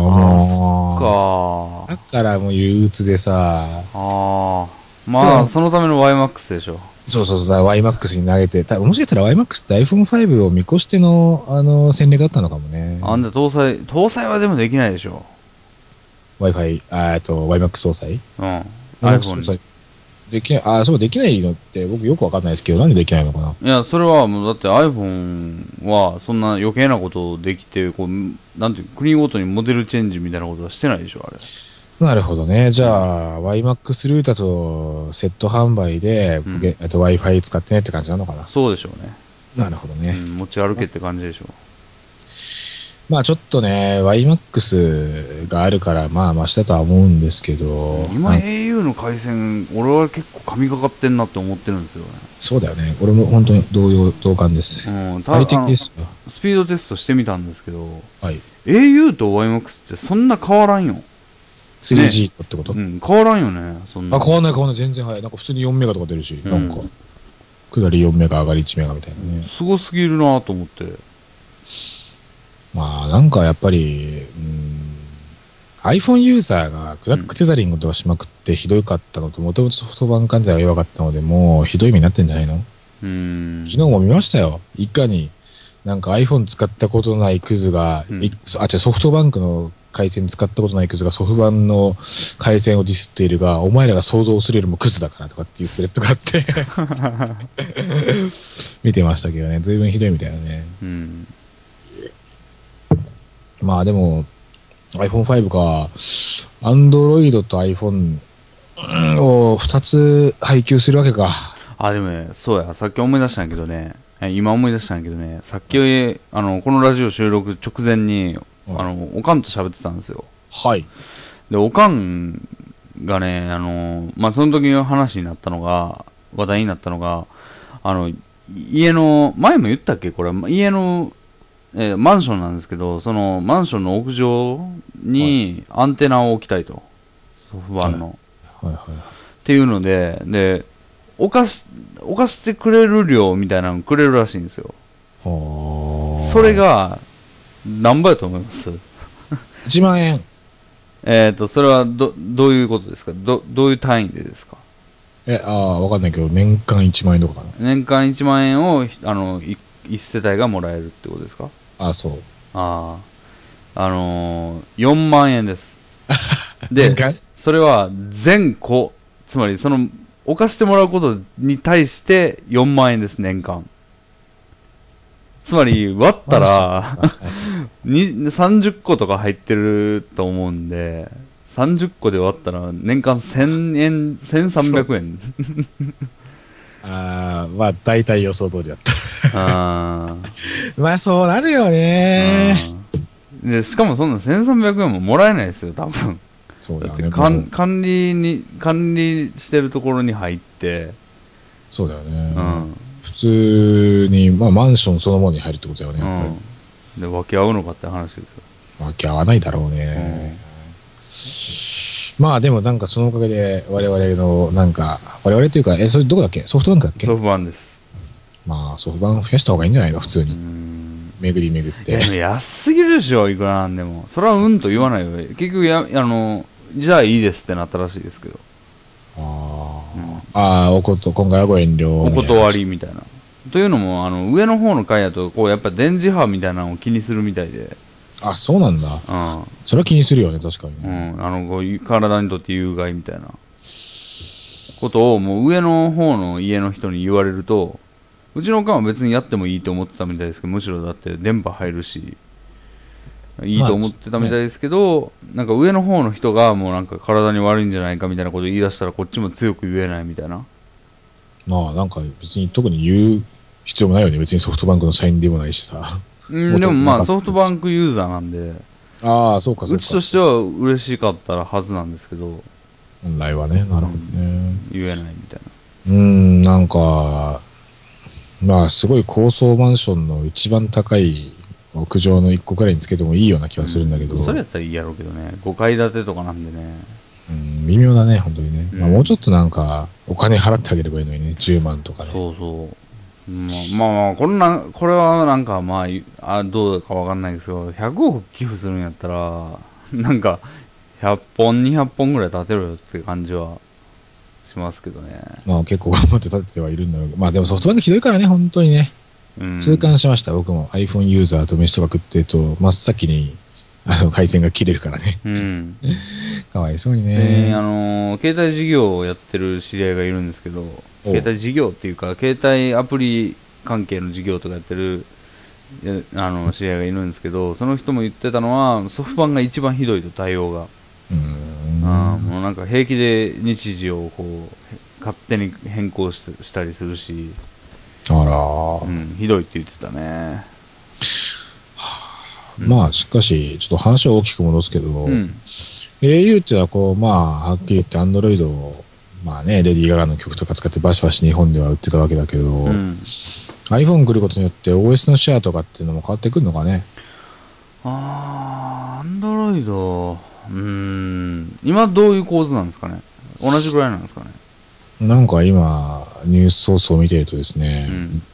もうだからもう憂鬱でさ。 まあそのための YMAX でしょ。 そうYMAX に投げて、もしかしたら YMAX って iPhone5 を見越しての戦略だったのかもね。 搭載はでもできないでしょ。 YMAX 搭載 iPhone にできない。そうできないのって僕よくわかんないですけど、なんでできないのかな。 いやそれはもうだって iPhone はそんな余計なことできてなんていう国ごとにモデルチェンジみたいなことはしてないでしょあれ。 なるほどね。じゃあ YMAX ルータとセット販売で、Wi-Fi 使ってねって感じなのかな。 そうでしょうね。 なるほどね。 持ち歩けって感じでしょう。 まあちょっとね YMAX があるからまあマシだとは思うんですけど、 今 au の回線俺は結構神がかってんなって思ってるんですよね。 そうだよね。俺も本当に同感です。快適ですよ。 スピードテストしてみたんですけど、au と YMAX ってそんな変わらんよ。 3G ってこと？ 変わらんよね。そんな変わんない全然早い。なんか普通に4メガとか出るし、なんか下り4メガ上がり1メガみたいなね。 すごすぎるなと思って。 まあなんかやっぱりiPhone ユーザーがクラックテザリングとかしまくってひどかったのと、もともとソフトバンク関係が弱かったので、もうひどい目になってんじゃないの？昨日も見ましたよ。いかになんか iPhone 使ったことないクズが、ソフトバンクの回線使ったことないクズがソフバンの回線をディスっているが、お前らが想像するよりもクズだからとかっていうスレッドがあって見てましたけどね、随分ひどいみたいなね。まあでも iPhone5 か Android と iPhone を2つ配給するわけか。 でもね、そうや、さっき思い出したんやけどね、今思い出したんやけどね、さっきこのラジオ収録直前におかんと喋ってたんですよ。でおかんがね、その時の話になったのが、話題になったのが、家の前も言ったっけ、これ家のマンションなんですけど、そのマンションの屋上にアンテナを置きたいと、ソフバンの、っていうので置かしてくれる量みたいなのくれるらしいんですよ。それが何倍だと思います？ 1万円。 それはどういうことですか？どういう単位でですか？ わかんないけど年間1万円とかかな。 年間1万円を1世帯がもらえるってことですか？ そう。 4万円です。で、それは全戸、つまりその置かしてもらうことに対して4万円です、年間。つまり割ったら30個とか入ってると思うんで、30個で割ったら年間1000円、1300円。 まあ大体予想通りだったまあそうなるよね。 でしかもそんな1300円ももらえないですよ多分。 そうだよね。 管理してるところに入って、 そうだよね、普通に、マンションそのものに入るってことだよね、やっぱり。で分け合うのかって話ですよ。 分け合わないだろうね、まあでもなんかそのおかげで我々のなんか我々っていうかそれどこだっけ？ソフトバンクだっけ？ ソフトバンクです。 まあ、ソフトバンク増やした方がいいんじゃないの普通に。巡り巡って。 でも安すぎるでしょ、いくらなんでも。それはうんと言わないよ。結局じゃあいいですってなったらしいですけど。 今回はご遠慮。 お断りみたいな。というのも、上の方の階だと、こう、やっぱ電磁波みたいなのを気にするみたいで。 あ、そうなんだ。それは気にするよね、確かに。 こう体にとって有害みたいなことを、もう上の方の家の人に言われると、うちのおかんは別にやってもいいと思ってたみたいですけど、むしろだって電波入るし、いいと思ってたみたいですけど、なんか上の方の人がもうなんか体に悪いんじゃないかみたいなことを言い出したら、こっちも強く言えないみたいな。 まあなんか別に特に言う必要もないよね。別にソフトバンクの社員でもないしさ。 でもまあソフトバンクユーザーなんで、 そうかそうか。 うちとしては嬉しかったらはずなんですけど、 本来はね、なるほどね。 言えないみたいな。 なんか、まあすごい高層マンションの一番高い屋上の1個くらいにつけてもいいような気はするんだけど。 それやったらいいやろうけどね。5階建てとかなんでね。 微妙だね、本当にね。まあもうちょっとなんか、お金払ってあげればいいのにね、10万とかね。 そうそう。まあ、これはなんかまあ、どうかわかんないですけど、100億寄付するんやったら、なんか、100本、200本ぐらい建てろよって感じはしますけどね。 まあ結構頑張って建ててはいるんだろうけど、まあでもソフトバンクひどいからね、本当にね。痛感しました、僕も。iPhone ユーザーと飯とか食ってると、真っ先に、回線が切れるからね。かわいそうにね。 携帯事業をやってる知り合いがいるんですけど、携帯事業っていうか、携帯アプリ関係の事業とかやってる知り合いがいるんですけど、その人も言ってたのは、ソフトバンクが一番ひどいと、対応が。もうなんか平気で日時をこう勝手に変更したりするし、ひどいって言ってたね。 まあしかしちょっと話を大きく戻すけど、au ってのはこうまあはっきり言って Android をまあねレディー・ガガの曲とか使ってバシバシ日本では売ってたわけだけど、iPhone 来ることによって OS のシェアとかっていうのも変わってくるのかね。 Android 今どういう構図なんですかね。同じぐらいなんですかね。 なんか今ニュースソースを見てるとですね、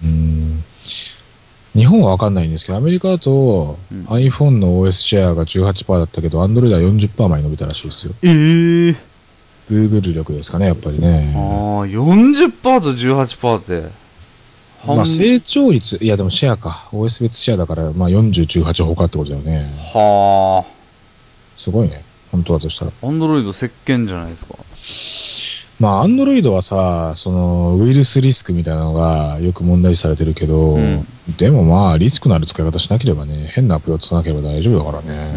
日本は分かんないんですけど、アメリカだと iPhone の OS シェアが 18% だったけど Android は 40% まで伸びたらしいですよ。Google 力ですかね、やっぱりね。 40% と 18% ってまあ成長率、いやでもシェアか、 OS 別シェアだからまあ40、18他ってことだよね。すごいね、本当だとしたら。 Android 石鹸じゃないですか。 まあ、アンドロイドはさ、そのウイルスリスクみたいなのがよく問題視されてるけど、でもまあリスクのある使い方しなければね、変なアプリを使わなければ大丈夫だからね。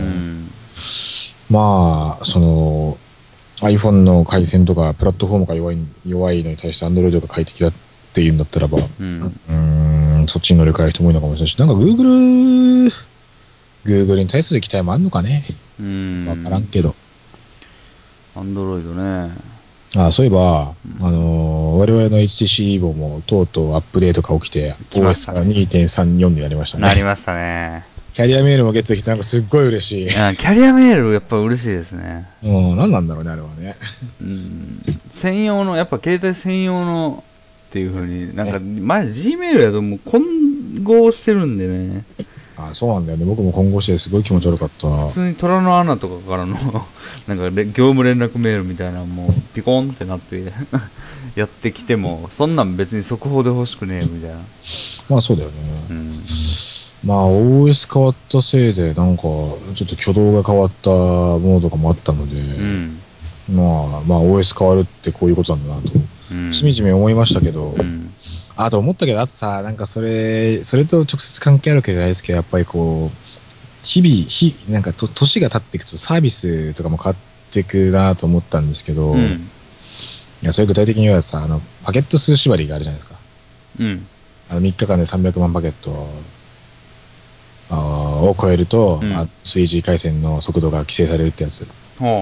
まあその iPhone の回線とかプラットフォームが弱いのに対してアンドロイドが快適だっていうんだったらば、そっちに乗り換える人も多いのかもしれないし、なんか Google に対する期待もあんのかね。わからんけど。 アンドロイドね。 そういえば、我々の HTC EVO もとうとうアップデートが起きて、OS が 2.34 になりましたね。 なりましたね。 キャリアメールもゲットできて、なんかすっごい嬉しい。 キャリアメールやっぱ嬉しいですね。 何なんだろうね、あれはね。 専用の、やっぱ携帯専用のっていう風に、なんか前 Gmail やともう混合してるんでね。 そうなんだよね。僕も混合してすごい気持ち悪かった。 普通に虎の穴とかからのなんか業務連絡メールみたいなもうピコンってなってやってきても、そんなん別に速報で欲しくねえみたいな。 まあそうだよね。まあ OS 変わったせいでなんかちょっと挙動が変わったものとかもあったので、まあ OS 変わるってこういうことなんだなとしみじみ思いましたけど、あと思ったけど、あとさ、なんかそれと直接関係あるわけじゃないですけど、やっぱりこうなんか年が経っていくとサービスとかも変わっていくなと思ったんですけど、いやそれ具体的に言うとさ、パケット数縛りがあるじゃないですか。3日間で300万パケットを超えると、3G 回線の速度が規制されるってやつ。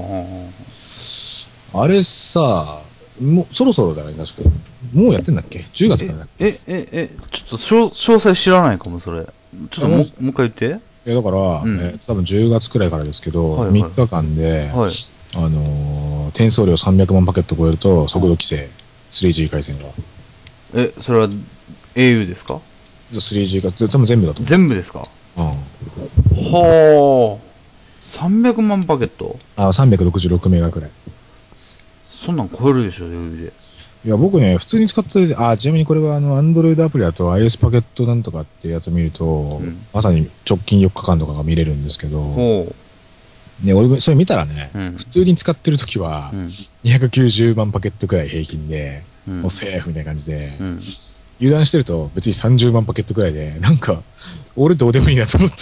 あれさ、もうそろそろだね、確か。もうやってんだっけ ?10 月からだっけ。 ちょっと詳細知らないかも、それ。ちょっともう一回言って。 いやだから、多分10月くらいからですけど、3日間で、転送量300万パケット超えると速度規制、3G 回線が。 それは au ですか？ 3G が多分全部だと思う。 全部ですか？ うん。 はあ。300万パケット？ あ、366メガくらい。 そんなん超えるでしょ、余裕で。 いや、僕ね、普通に使ってて、ちなみにこれはAndroid アプリだと IS パケットなんとかっていうやつを見ると、まさに直近4日間とかが見れるんですけど、ね、俺、それ見たらね、普通に使ってるときは、290万パケットくらい平均で、もうセーフみたいな感じで、油断してると別に30万パケットくらいで、なんか、俺どうでもいいなと思った。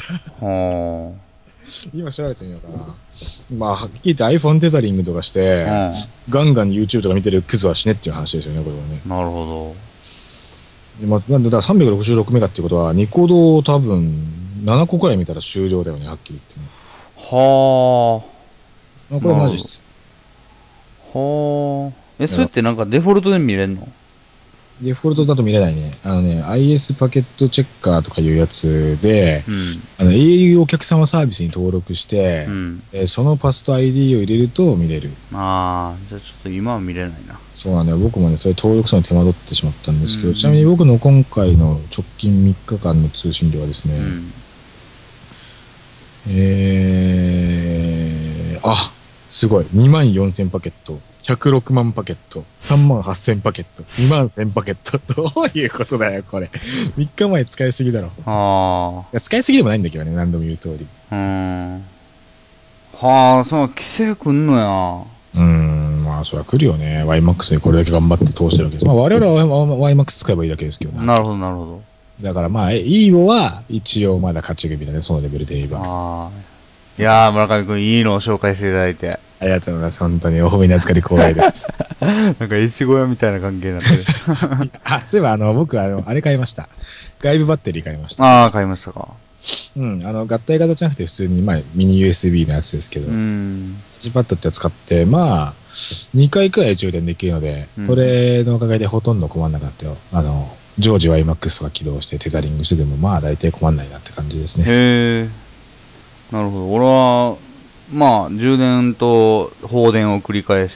今調べてみようかな。まあ、はっきり言って iPhone テザリングとかして、ガンガン YouTube とか見てるクズは死ねっていう話ですよね、これはね。 なるほど。まあ、なんだから366メガっていうことは、ニコ動を多分7個くらい見たら終了だよね、はっきり言ってね。はあ。これマジっす。 はあ。それってなんかデフォルトで見れんの？ デフォルトだと見れないね。IS パケットチェッカーとかいうやつで、au お客様サービスに登録して、そのパスと ID を入れると見れる。 ああ、じゃあちょっと今は見れないな。 そうなんだよ。僕もね、それ登録するの手間取ってしまったんですけど、ちなみに僕の今回の直近3日間の通信量はですね、すごい。24000パケット。106万パケット、3万8000パケット、2万1000パケット。どういうことだよ、これ。3日前使いすぎだろ。いや、使いすぎでもないんだけどね、何度も言う通り。 はあ、その規制くんのや。 まあ、そりゃ来るよね。YMAX でこれだけ頑張って通してるわけです。まあ、我々は YMAX 使えばいいだけですけどね。 なるほど、なるほど。 だからまあ、EVO は一応まだ勝ち組だね、そのレベルで言えば。 いやー、村上くん、いいのを紹介していただいて。 ありがとうございます。本当にお褒めに預かり光栄です。 なんか、越後屋みたいな関係になってる。 そういえば、僕、あれ買いました。外部バッテリー買いました。 買いましたか。 合体型じゃなくて普通に、ミニ USB のやつですけど、iPad って使って、まあ、2回くらい充電できるので、これのおかげでほとんど困んなかったよ。常時 YMAX が起動してテザリングしてでも、まあ、大体困んないなって感じですね。 へー。なるほど。俺は、まあ、充電と放電を繰り返して、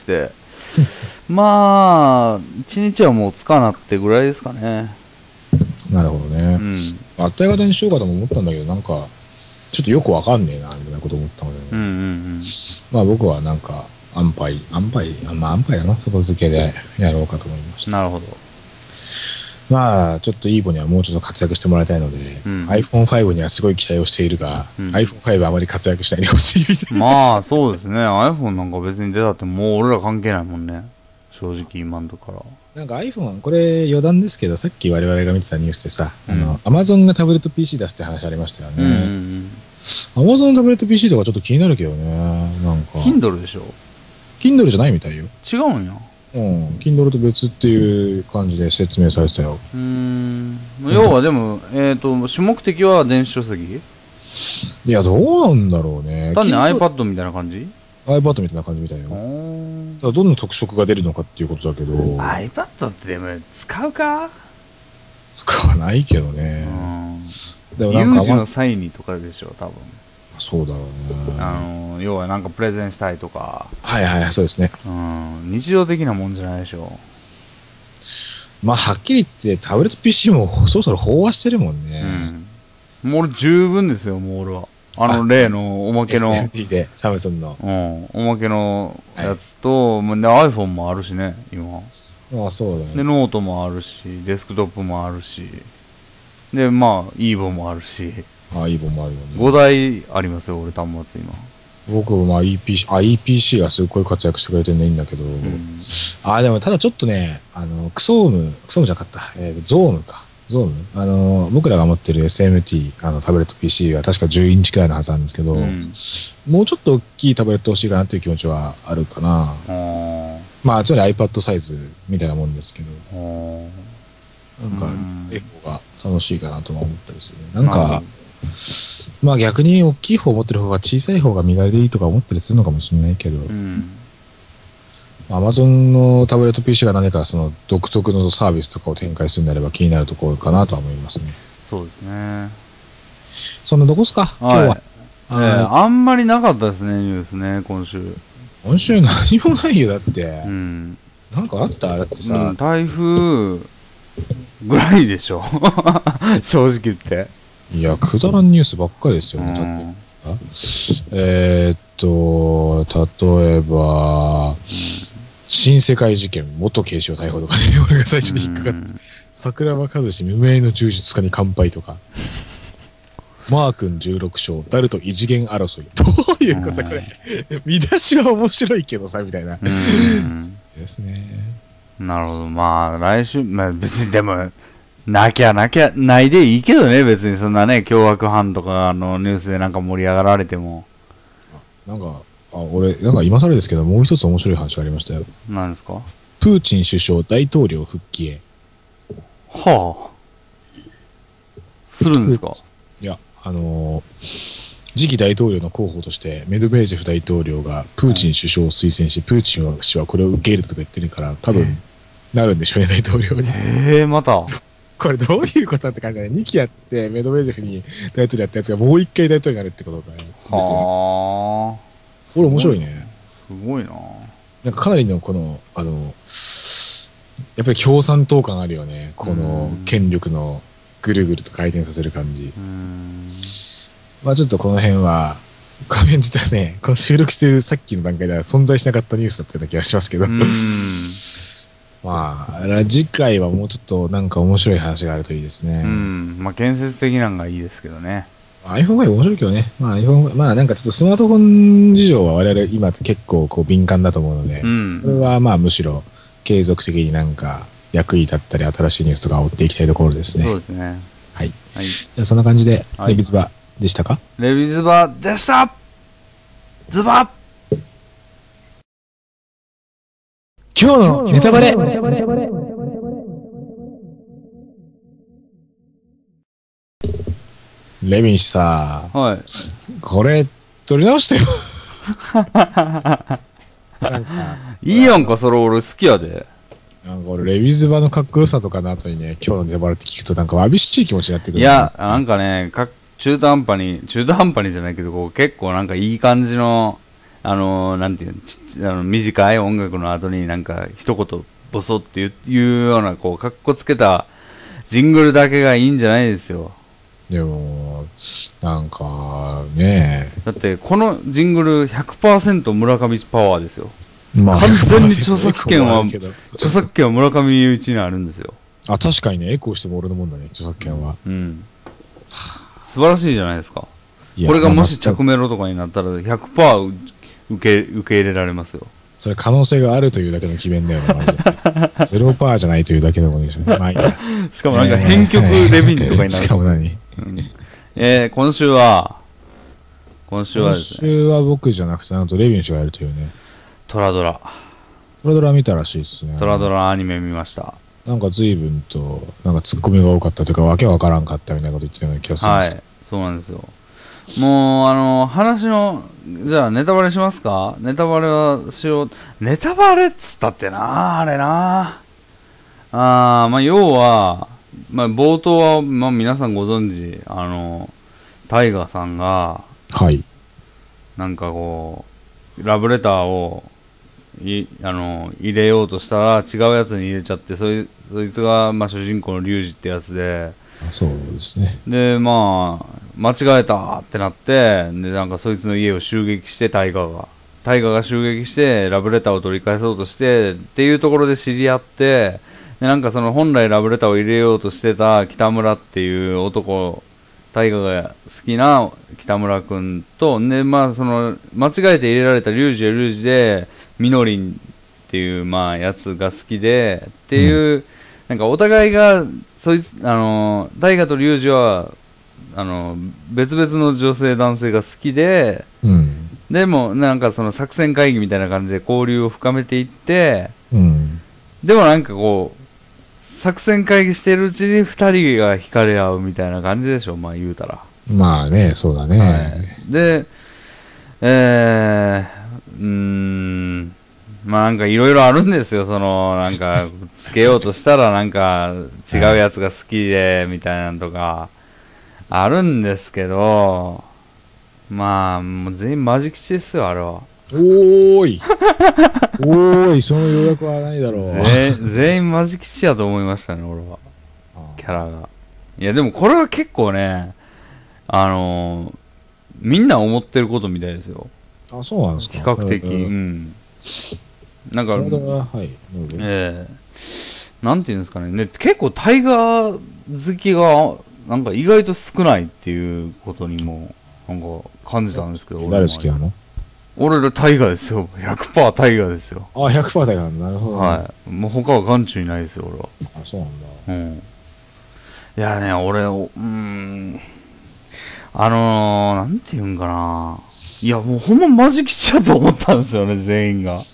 まあ、1日はもうつかなってぐらいですかね。 なるほどね。合体型にしようかとも思ったんだけど、なんか、ちょっとよくわかんねえな、みたいなこと思ったので、まあ僕はなんか、安牌だな、外付けでやろうかと思いました。 なるほど。 まあ、ちょっとEVOにはもうちょっと活躍してもらいたいので、iPhone5 にはすごい期待をしているが、iPhone5 はあまり活躍しないでほしいみたいな。 まあ、そうですね。iPhone なんか別に出たってもう俺ら関係ないもんね。正直今んとこから。 なんか iPhone、これ余談ですけど、さっき我々が見てたニュースでさ、Amazon がタブレット PC 出すって話ありましたよね。Amazon のタブレット PC とかちょっと気になるけどね、なんか。 Kindle でしょ？ Kindle じゃないみたいよ。 違うんや。 Kindle と別っていう感じで説明されてたよ。 要はでも、主目的は電子書籍？ いや、どうなんだろうね。 単に iPad みたいな感じ？ iPad みたいな感じみたいよ。だからどんな特色が出るのかっていうことだけど。 iPad ってでも使うか？ 使わないけどね。 でもなんか有事の際にとかでしょ、多分。 そうだろうね。要はなんかプレゼンしたいとか。 そうですね。 日常的なもんじゃないでしょ。 まあ、はっきり言って、タブレット PC もそろそろ飽和してるもんね。 もう俺十分ですよ、もう俺は。例のおまけの。 SMT で、サムスンの。 おまけのやつと、iPhone もあるしね、今。 そうだね。 で、ノートもあるし、デスクトップもあるし。で、まあ、EVO もあるし。 EVO もあるよね。 5台ありますよ、俺端末今。 僕もEPC がすごい活躍してくれてるのいいんだけど、でもただちょっとね、クソームじゃなかった、ゾームか。ゾーム僕らが持ってる SMT、タブレット PC は確か10インチくらいのはずなんですけど、もうちょっと大きいタブレット欲しいかなっていう気持ちはあるかな。まあ、つまり iPad サイズみたいなもんですけど、なんか、エコが楽しいかなとは思ったりする。なんか、まあ逆に大きい方を持ってる方が小さい方が身軽でいいとか思ったりするのかもしれないけど、Amazon のタブレット PC が何かその独特のサービスとかを展開するんであれば気になるところかなとは思いますね。 そうですね。 そんなとこっすか、今日は。 あんまりなかったですね、ニュースね、今週。 今週何もないよ、だって。なんかあっただってさ。 台風、 ぐらいでしょ。正直言って。 いや、くだらんニュースばっかりですよね。だって例えば、新世界事件、元警視庁逮捕とかね、俺が最初に引っかかって、桜庭和志無名の柔術家に乾杯とか、マー君16勝、誰と異次元争い。どういうことこれ。見出しは面白いけどさ、みたいな。ですね。 なるほど。まあ、来週、まあ別にでも、ないでいいけどね、別にそんなね、凶悪犯とかのニュースでなんか盛り上がられても。 なんか、俺、なんか今更ですけど、もう一つ面白い話がありましたよ。 何ですか？ プーチン首相、大統領復帰へ。 はあ。するんですか？ いや、次期大統領の候補として、メドベージェフ大統領がプーチン首相を推薦し、プーチン氏はこれを受け入れたとか言ってるから、多分、なるんでしょうね、大統領に。 また。 これどういうことだって感じだね。2期やって、メドベージェフに大統領やったやつがもう1回大統領になるってことだね。ですよね。これ面白いね。 すごいな。 なんかかなりのこの、やっぱり共産党感あるよね。この権力のぐるぐると回転させる感じ。まあちょっとこの辺は、画面実はね、この収録してるさっきの段階では存在しなかったニュースだったような気がしますけど。まあ、次回はもうちょっとなんか面白い話があるといいですね。 まあ建設的なのがいいですけどね。 iPhone が面白いけどね。まあ iPhone、まあなんかちょっとスマートフォン事情は我々今結構こう敏感だと思うので、これはまあむしろ継続的になんか役に立ったり新しいニュースとかを追っていきたいところですね。 そうですね。 はい。はい、じゃあそんな感じで、レビズバでしたか？ レビズバでした。ズバッ。 今日のネタバレ。レビン氏さ、 はい、 これ撮り直してよ。 いいやんか、それ俺好きやで。 なんか俺レビズバのかっこよさとかの後にね、今日のネタバレって聞くとなんかわびしい気持ちになってくる。 いや、なんかね、中途半端にじゃないけど、こう結構なんかいい感じの、なんていうの、短い音楽の後になんか一言ボソっていうような、こう、かっこつけたジングルだけがいいんじゃないですよ。 でも、なんか、ねだって、このジングル 100% 村上パワーですよ。まあ、完全に著作権は村上雄一にあるんですよ。 あ、確かにね、エコーしても俺のもんだね、著作権は。 素晴らしいじゃないですか。これがもし着メロとかになったら 100% 受け入れられますよ。 それ可能性があるというだけの詭弁だよね。0% じゃないというだけのことですね。まあいいや。 しかもなんか編曲レビンとかになる。 しかも何？ 今週はですね。 今週は僕じゃなくて、なんとレビン氏がやるというね。 トラドラ見たらしいですね。 トラドラアニメ見ました。 なんか随分と、なんかツッコミが多かったというか、わけわからんかったみたいなこと言ってたような気がするんですけど。 はい、そうなんですよ。もう、話の、じゃあネタバレしますか？ネタバレはしよう。ネタバレっつったってな、あれな。まあ、要は、まあ、冒頭は、まあ、皆さんご存知、タイガーさんが、 はい。 なんかこう、ラブレターを、入れようとしたら違うやつに入れちゃって、そいつが、まあ、主人公のリュウジってやつで、 そうですね。 で、まあ、間違えたってなって、で、なんかそいつの家を襲撃して、タイガーが襲撃して、ラブレターを取り返そうとして、っていうところで知り合って、で、なんかその本来ラブレターを入れようとしてた北村っていう男、タイガーが好きな北村くんと、で、まあ、その、間違えて入れられたリュウジで、みのりんっていう、まあ、やつが好きで、っていう、なんかお互いが、タイガーとリュウジは、別々の女性男性が好きで、でもなんかその作戦会議みたいな感じで交流を深めていって、でもなんかこう作戦会議してるうちに2人が惹かれ合うみたいな感じでしょ、まあ言うたら。 まあね、そうだね。はい、 で、まあなんかいろいろあるんですよ。そのなんかつけようとしたらなんか違うやつが好きでみたいなのとかあるんですけど、まあもう全員マジ吉ですよ、あれは。 おーいおーい、その予約はないだろう。 全員マジ吉やと思いましたね、俺は。 キャラが。いや、でもこれは結構ね、みんな思ってることみたいですよ。 あ、そうなんですか。 比較的。うん。なんか、 はい。 なんていうんですかね。結構タイガー好きが、なんか意外と少ないっていうことにも、なんか感じたんですけど。 誰好きなの？ 俺らタイガーですよ。100% タイガーですよ。 あ、100% タイガーなるほど、ね。 はい。もう他は眼中にないですよ、俺は。 あ、そうなんだ。 うん。いやね、俺、なんて言うんかな。いや、もうほんまマジ吉だと思ったんですよね、全員が。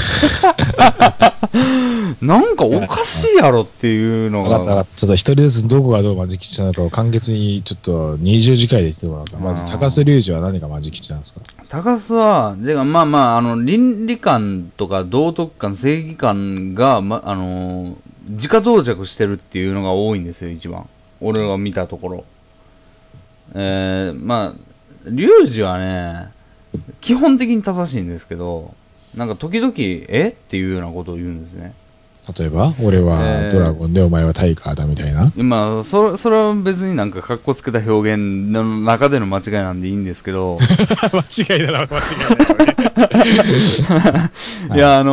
なんかおかしいやろっていうのが。 分かった。ちょっと一人ずつどこがどうマジ吉なのかを簡潔にちょっと20時くらいで言ってもらうか。まず、高須隆二は何がマジ吉なんですか？ 高須は、倫理観とか道徳観、正義感が、自家到着してるっていうのが多いんですよ、一番。俺が見たところ。隆二はね、基本的に正しいんですけど、なんか時々、っていうようなことを言うんですね。 例えば、俺はドラゴンでお前はタイガーだみたいな。 それは別になんか格好つけた表現の中での間違いなんでいいんですけど。 間違いだな、間違いだな。 いや、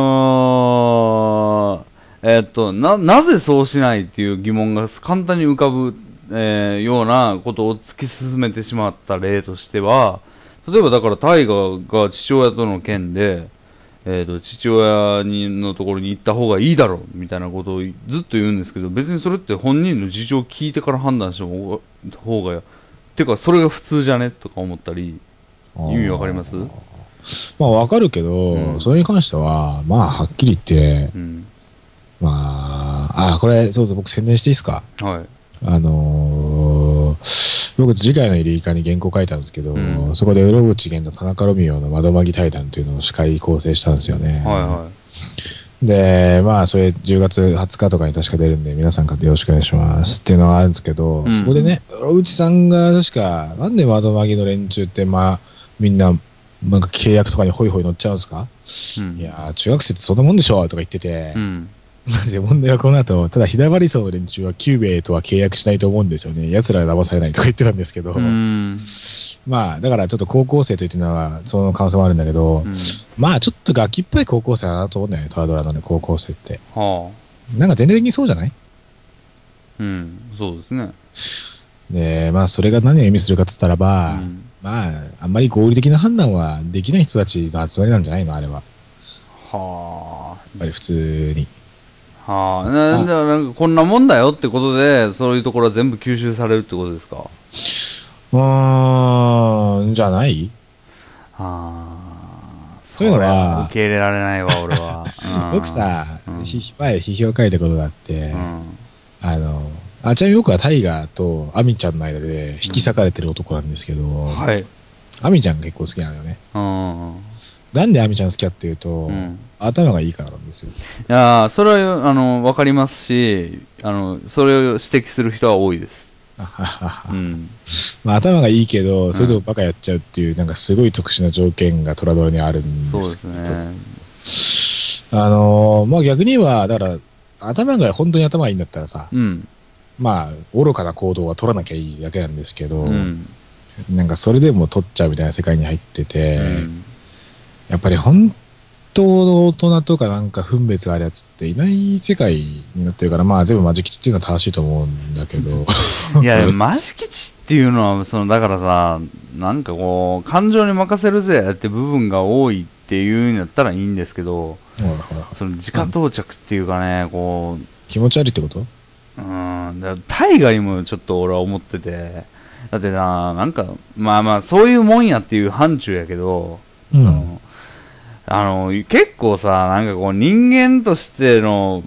なぜそうしないっていう疑問が簡単に浮かぶ、ようなことを突き進めてしまった例としては、例えばだからタイガーが父親との件で、父親のところに行った方がいいだろうみたいなことをずっと言うんですけど、別にそれって本人の事情を聞いてから判断した方が、てかそれが普通じゃねとか思ったり、意味わかります？ まあわかるけど、それに関しては、まあはっきり言って、これ、そうそう、僕宣伝していいですか？ はい。 僕次回のイリイカに原稿書いたんですけど、そこでうろぶちげんと田中ロミオの窓まぎ対談というのを司会構成したんですよね。で、まあそれ10月20日とかに確か出るんで、皆さんからよろしくお願いしますっていうのがあるんですけど、そこでね、うろぶちさんが確か、なんで窓まぎの連中ってみんな、なんか契約とかにホイホイ乗っちゃうんですか？いやー、中学生ってそんなもんでしょとか言ってて、問題はこの後、ただ、ひだばり層の連中はキューベイとは契約しないと思うんですよね。奴らが騙されないとか言ってたんですけど。まあ、だからちょっと高校生と言ってるのは、その可能性もあるんだけど、まあ、ちょっとガキっぽい高校生だなと思うんだよね、トラドラのね、高校生って。なんか全体的にそうじゃない？ そうですね。 で、まあ、それが何を意味するかっつったらば、まあ、あんまり合理的な判断はできない人たちの集まりなんじゃないの、あれは。やっぱり普通に。 なんかこんなもんだよってことで、そういうところは全部吸収されるってことですか？ じゃない？ というのは、受け入れられないわ、俺は。 僕さ、前批評書いたことがあって、ちなみに僕はタイガーとアミちゃんの間で引き裂かれてる男なんですけど、アミちゃんが結構好きなのよね。なんでアミちゃん好きかっていうと、頭がいいからなんですよ。 いやそれは分かりますし、それを指摘する人は多いです。 まあ、頭がいいけど、それでもバカやっちゃうっていう、なんかすごい特殊な条件がトラドラにあるんですけど。そうですね。まあ逆に言えば、だから、本当に頭がいいんだったらさ、まあ、愚かな行動は取らなきゃいいだけなんですけど、なんかそれでも取っちゃうみたいな世界に入ってて、やっぱり本当の大人とかなんか分別があるやつっていない世界になってるから、まあ全部マジ吉っていうのは正しいと思うんだけど。 いや、マジ吉っていうのは、だからさ、なんかこう、感情に任せるぜって部分が多いっていうんだったらいいんですけど、その自家到着っていうかね、こう。 気持ち悪いってこと？ 大河にもちょっと俺は思ってて、だってなんか、まあまあ、そういうもんやっていう範疇やけど、結構さ、なんかこう人間として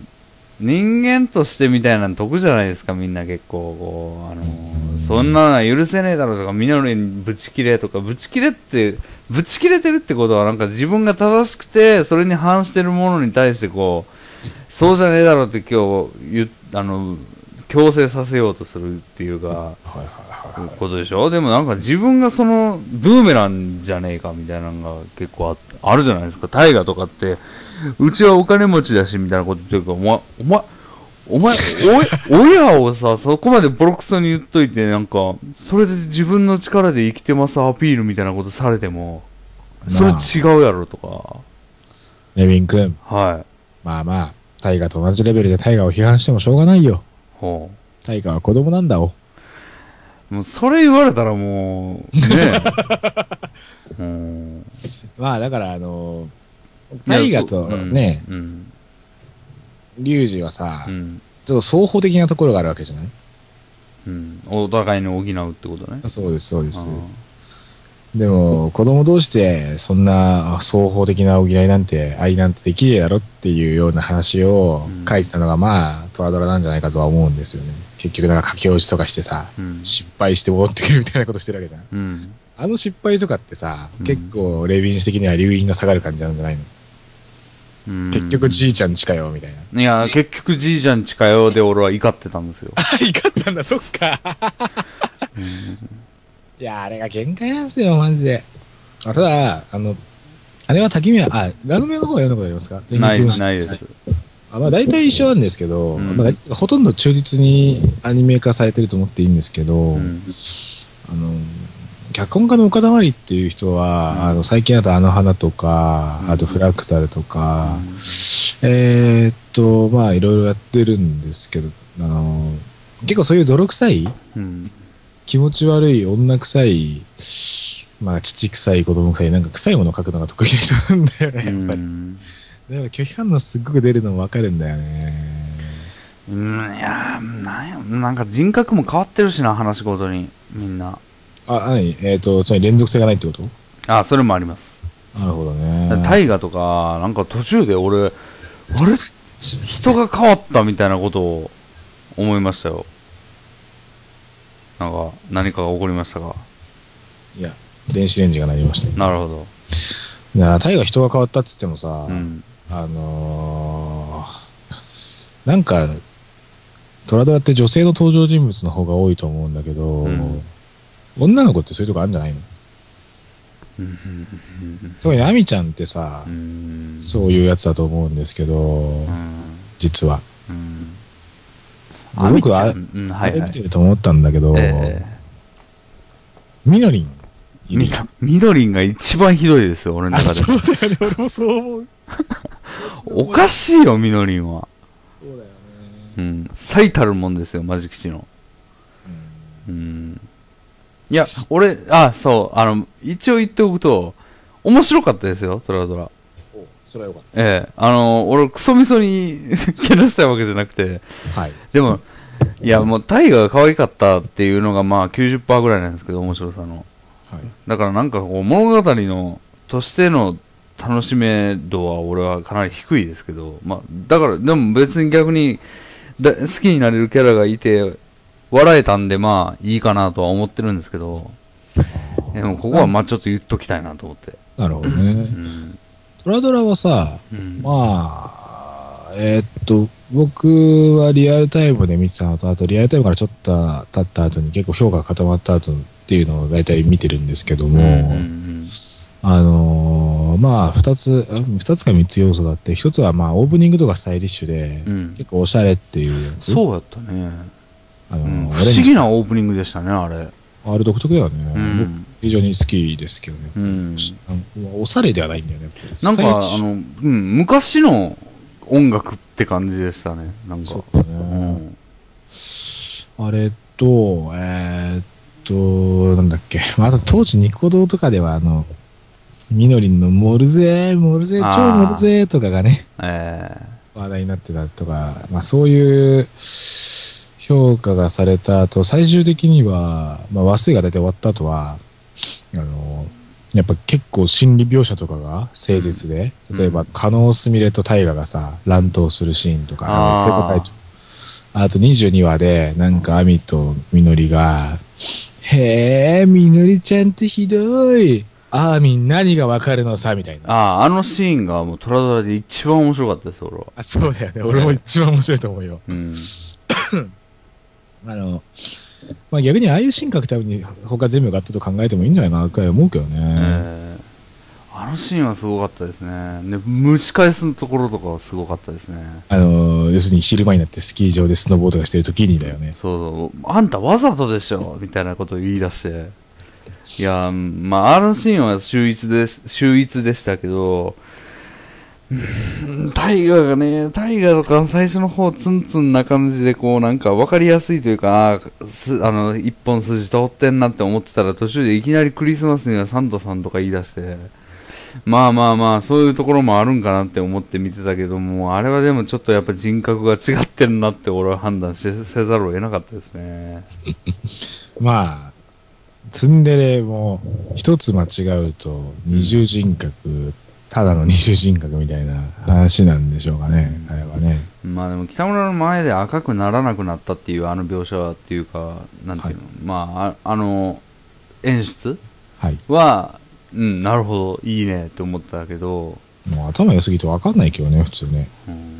みたいなの得じゃないですか、みんな結構こう、そんなの許せねえだろとか、みんなにブチ切れとか、ブチ切れてるってことは、なんか自分が正しくて、それに反してるものに対してこう、そうじゃねえだろって今日強制させようとするっていうか、ことでしょ。でもなんか自分がそのブーメランじゃねえかみたいなのが結構あるじゃないですか。大河とかってうちはお金持ちだしみたいなこと言ってるから、おお前、親をさ、そこまでボロクソに言っといて、なんか、それで自分の力で生きてますアピールみたいなことされても、それ違うやろとか。 ネビン君。 はい。 まあまあ、タイガと同じレベルでタイガを批判してもしょうがないよ。 ほう。 タイガは子供なんだお。 もうそれ言われたらもう、ねえ。 まあだからタイガとね、リュウジはさ、ちょっと双方的なところがあるわけじゃない？ お互いに補うってことね。 そうです、そうです。でも、子供同士で、そんな双方的な補いなんて、愛なんてできるやろっていうような話を書いてたのが、まあ、トラドラなんじゃないかとは思うんですよね。結局、なんか駆け落ちとかしてさ、失敗して戻ってくるみたいなことしてるわけじゃん。あの失敗とかってさ、結構、レビン氏的には留飲が下がる感じなんじゃないの？結局じいちゃんちかよみたいな。 いや、結局じいちゃんちかよで俺は怒ってたんですよ。 怒ったんだ、そっか。いや、あれが限界なんですよ、マジで。ただ、あれは滝宮、ラノベの方は読んだことありますか？ ないです。 まあ大体一緒なんですけど、まあ、ほとんど忠実にアニメ化されてると思っていいんですけど、脚本家の岡田真理っていう人は、最近だとあの花とか、あとフラクタルとか、まあいろいろやってるんですけど、結構そういう泥臭い、気持ち悪い、女臭い、まあ父臭い、子供臭い、なんか臭いものを描くのが得意な人なんだよね、やっぱり。だから拒否反応すっごく出るのもわかるんだよね。 いやなんか人格も変わってるしな、話ごとに、みんな。 つまり連続性がないってこと？ それもあります。 なるほどね。 大河とか、なんか途中で俺、あれ人が変わったみたいなことを思いましたよ。なんか、何かが起こりましたか？ いや、電子レンジが鳴りました。 なるほど。 大河人が変わったっつってもさ、なんか、トラドラって女性の登場人物の方が多いと思うんだけど、女の子ってそういうとこあるんじゃないの？特にアミちゃんってさ、そういうやつだと思うんですけど、実は。僕はあれ見てると思ったんだけど、みのりん。 みのりんが一番ひどいですよ、俺の中で。 そうだよね、俺もそう思う。 おかしいよ、みのりんは。 そうだよね。 最たるもんですよ、マジ吉の。いや、俺、そう、一応言っておくと、面白かったですよ、トラドラ。 それはよかった。 俺、クソみそにけなしたいわけじゃなくて、 はい。 でも、いや、もう、タイガが可愛かったっていうのが、まあ、90% ぐらいなんですけど、面白さの。はい。だから、なんか、こう、物語の、としての楽しめ度は、俺はかなり低いですけど、まあ、だから、でも別に逆に、好きになれるキャラがいて、笑えたんで、まあ、いいかなとは思ってるんですけど、でも、ここは、まあ、ちょっと言っときたいなと思って。 なるほどね。トラドラはさ、まあ、僕はリアルタイムで見てたのと、あとリアルタイムからちょっと経った後に結構評価が固まった後っていうのを大体見てるんですけども、まあ、二つか三つ要素だって、一つはまあ、オープニングとかスタイリッシュで、結構おしゃれっていうやつ。 そうやったね。不思議なオープニングでしたね、あれ。 あれ独特だよね。僕非常に好きですけどね。おしゃれではないんだよね。 なんか、昔の音楽って感じでしたね。なんか。そうだね。 あれと、なんだっけ。あと当時ニコ動とかではみのりんのモルゼー、超モルゼーとかがね、話題になってたとか、まあそういう評価がされた後、最終的には、まあ話数が大体終わった後は、やっぱ結構心理描写とかが誠実で、例えば、加納すみれと大河がさ、乱闘するシーンとか、あと22話で、なんか、アミとみのりが、へぇ、みのりちゃんってひどい。アーミン何がわかるのさ、みたいな。 あのシーンがもうトラドラで一番面白かったです、俺は。 そうだよね。俺も一番面白いと思うよ。まあ逆にああいうシーン書くために他全部があったと考えてもいいんじゃないかなと思うけどね。 のシーンはすごかったですね。で、蒸し返すところとかはすごかったですね。 要するに昼間になってスキー場でスノーボードがしてる時にだよね。 そうそう。あんたわざとでしょみたいなことを言い出して。いや、まあ、あのシーンは秀逸でしたけど、タイガーとか最初の方ツンツンな感じでこうなんか分かりやすいというか、一本筋通ってんなって思ってたら途中でいきなりクリスマスにはサンタさんとか言い出して、まあまあまあそういうところもあるんかなって思って見てたけども、あれはでもちょっとやっぱ人格が違ってるなって俺は判断せざるを得なかったですね。 まあツンデレも一つ間違うと二重人格、ただの二重人格みたいな話なんでしょうかね、あれはね。 まあでも北村の前で赤くならなくなったっていうあの描写っていうか、なんていうの、まああの演出は、なるほどいいねって思ったけど、 もう頭良すぎて分かんないけどね普通ね。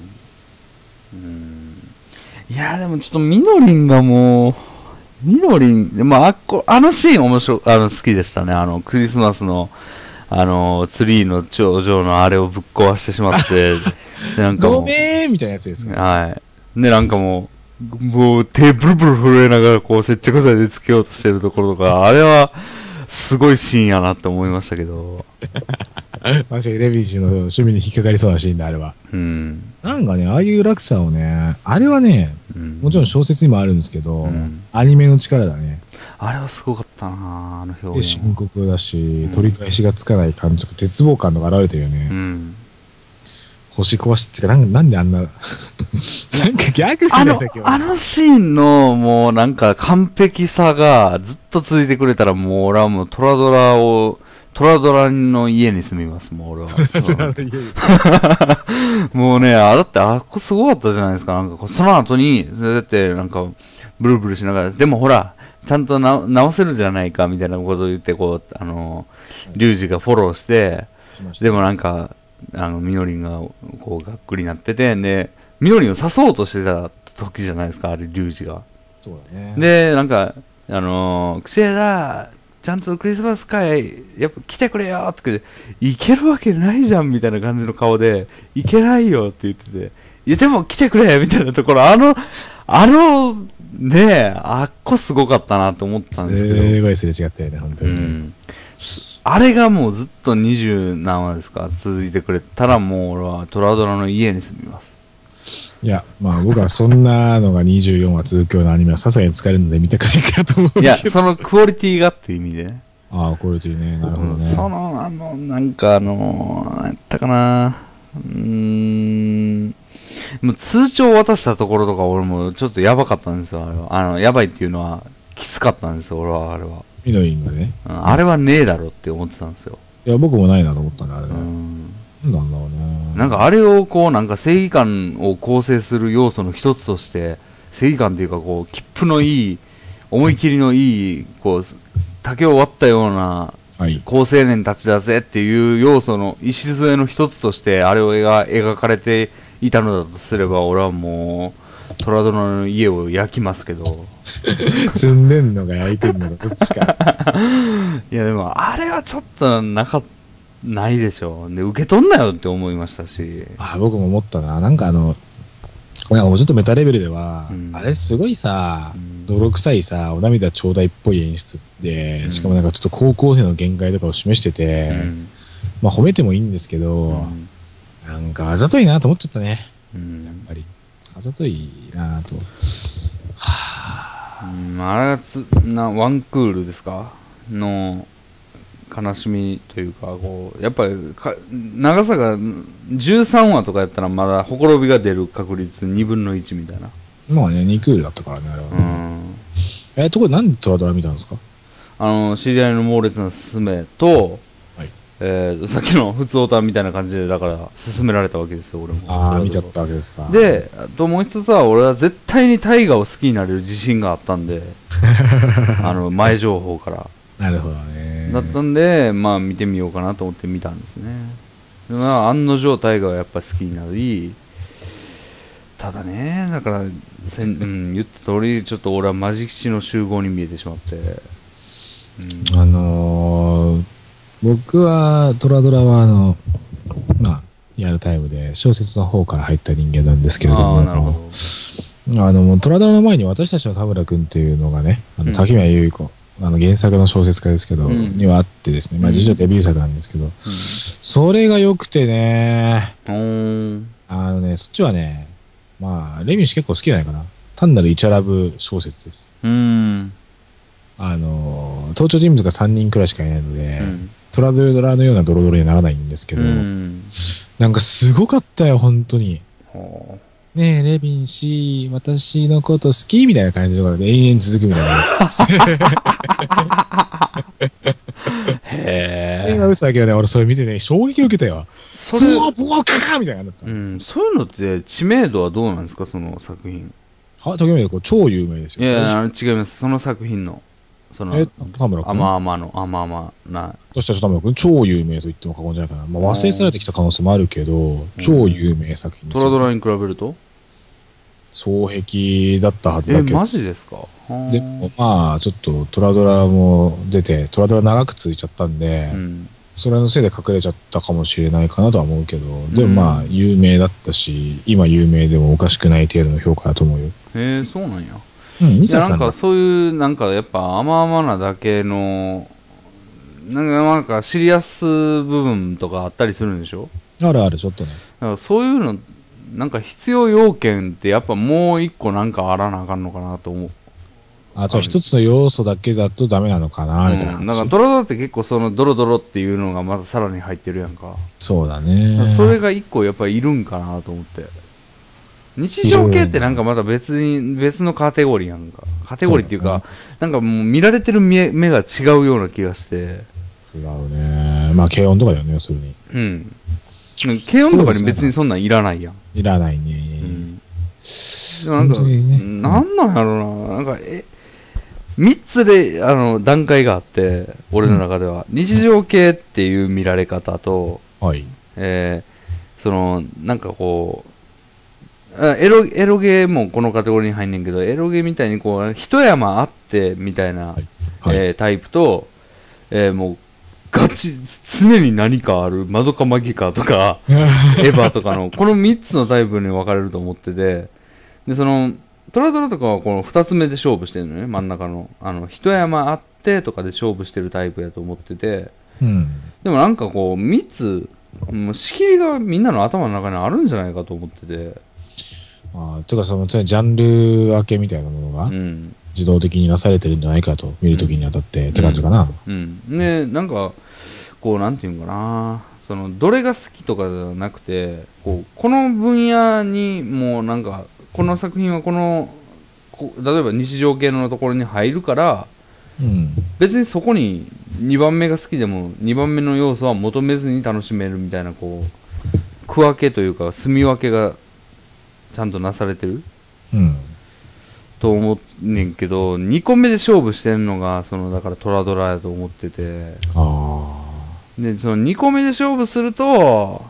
いやでもちょっとみのりんがもうまああのシーン好きでしたね。クリスマスのツリーの頂上のあれをぶっ壊してしまって、なんかもうごめーみたいなやつですね。 はい。で、なんかもう手ブルブル震えながらこう接着剤でつけようとしてるところとか、あれはすごいシーンやなって思いましたけど。 確かにレビン氏の趣味に引っかかりそうなシーンであれば。なんかね、ああいう落差をね、あれはね、もちろん小説にもあるんですけど、アニメの力だね。 あれはすごかったな、あの表現。 深刻だし、取り返しがつかない感じ、絶望感とか現れてるよね。星壊しっていうか、なんであんな、なんかギャグみたいだけど。 あのシーンの、もうなんか完璧さがずっと続いてくれたら、もう俺はもうトラドラの家に住みます、もう俺は。もうね、だってあっこすごかったじゃないですか。なんかその後に、そうやってなんか、ブルブルしながら、でもほら、ちゃんと直せるじゃないかみたいなことを言って、こう、リュウジがフォローして、でもなんか、みのりんがこうがっくりなってて、で、みのりんを誘おうとしてた時じゃないですか、あれ、リュウジが。 そうだね。 で、なんか、クシエだ、ちゃんとクリスマス会、やっぱ来てくれよって言って、行けるわけないじゃんみたいな感じの顔で、行けないよって言ってて、いや、でも来てくれみたいなところ、ねえ、あっこすごかったなと思ったんですけど。 すごいすれ違ったよね、本当に。 あれがもうずっと20何話ですか続いてくれたら、もう俺はトラドラの家に住みます。 いや、まあ僕はそんなのが24話続くようなアニメはさすがに使えるので見たくないかと思うけど。 いや、そのクオリティがっていう意味でね。 ああ、クオリティね、なるほどね。 なんか何やったかな。もう通帳渡したところとか俺もちょっとやばかったんですよ、あれは。やばいっていうのはきつかったんですよ、俺はあれは。 みのりんがね。 あれはねえだろって思ってたんですよ。 いや、僕もないなと思ったね、あれね。なんだろうね。 なんかあれをこう、なんか正義感を構成する要素の一つとして、正義感っていうかこう、切符のいい、思い切りのいい、こう、竹を割ったような、好青年たちだぜっていう要素の礎の一つとしてあれを描かれていたのだとすれば、俺はもうトラドラの家を焼きますけど住んでんのが焼いてんのかどっちかいやでもあれはちょっとないでしょで、受け取んなよって思いましたし。 僕も思ったな。なんかもうちょっとメタレベルでは、あれすごいさ、泥臭いさ、お涙ちょうだいっぽい演出で、しかもなんかちょっと高校生の限界とかを示してて、まあ褒めてもいいんですけど、なんかあざといなと思っちゃったね。やっぱり。あざといなと。 あれがワンクールですかの悲しみというか、こうやっぱり長さが13話とかやったらまだほころびが出る確率2分の1みたいな。 まあね、2クールだったからね、あれは。ところでなんでトラドラ見たんですか？ 知り合いの猛烈な勧めと、さっきの普通オタみたいな感じでだから勧められたわけですよ、俺も。 見ちゃったわけですか。 で、もう一つは俺は絶対にタイガーを好きになれる自信があったんで前情報からなるほどね。 だったんで、まあ見てみようかなと思って見たんですね。案の定タイガーはやっぱ好きになり、ただね、だから言った通りちょっと俺はマジ吉の集合に見えてしまって、 僕はトラドラはまあリアルタイムで小説の方から入った人間なんですけれども、 なるほどトラドラの前に私たちの田村君っていうのがね、滝宮優子原作の小説家ですけど、にはあってですね、まあ実はデビュー作なんですけど、それが良くてね、そっちはね、まあレビン氏結構好きじゃないかな。単なるイチャラブ小説です。登場人物が3人くらいしかいないので、トラドラのようなドロドロにはならないんですけど、なんかすごかったよ、本当に。ねえ、レビン氏、私のこと好きみたいな感じのが延々続くみたいな。へぇ。映画嘘だけどね、俺それ見てね、衝撃を受けたよ。それ、ボワカーみたいなのだった。 そういうのって知名度はどうなんですか、その作品。 時宮優子超有名ですよ。 いや、違います。その作品の。 田村君。 甘々な。 私たち田村君、超有名と言っても過言じゃないかな。まあ、忘れ去られてきた可能性もあるけど、超有名作品ですよ。 トラドラに比べると双璧だったはずだけど。 マジですか？ でも、まあ、ちょっとトラドラも出て、トラドラ長く続いちゃったんで、それのせいで隠れちゃったかもしれないかなとは思うけど、でもまあ、有名だったし、今有名でもおかしくない程度の評価だと思うよ。 へえ、そうなんや。なんかそういう、なんかやっぱ甘々なだけの、なんかシリアス部分とかあったりするんでしょ？ あるある、ちょっとね。 だからそういうの、なんか必要要件ってやっぱもう一個なんかあらなあかんのかなと思う。 じゃあ一つの要素だけだとダメなのかなみたいな。 なんかドロドロって結構そのドロドロっていうのがまたさらに入ってるやんか。 そうだね。 それが一個やっぱりいるんかなと思って。日常系ってなんかまた別のカテゴリーやんか。カテゴリーっていうか、なんかもう見られてる目が違うような気がして。違うね。まあ軽音とかだよね、要するに。 軽音とかに別にそんなんいらないやん。 いらないね。 でもなんか、なんなんやろな。なんか、3つで、段階があって、俺の中では。日常系っていう見られ方と、なんかこう、エロゲーもこのカテゴリーに入んねんけど、エロゲーみたいにこう、一山あってみたいな、タイプと、もう、ガチ、常に何かある、マドカマギカとか、エヴァとかの、この3つのタイプに分かれると思ってて、で、トラドラとかはこの2つ目で勝負してるのね、真ん中の。一山あってとかで勝負してるタイプやと思ってて、でもなんかこう、3つ、もう仕切りがみんなの頭の中にあるんじゃないかと思ってて。 とか、ジャンル分けみたいなものが、自動的になされてるんじゃないかと、見るときにあたって、って感じかな。 ね、なんか、こう、なんていうんかな、どれが好きとかではなくて、この分野にもうなんか、この作品は例えば日常系のところに入るから、別にそこに2番目が好きでも2番目の要素は求めずに楽しめるみたいな、こう区分けというか住み分けがちゃんとなされてる、と思うねんけど、2個目で勝負してるのがだからトラドラやと思ってて、で2個目で勝負すると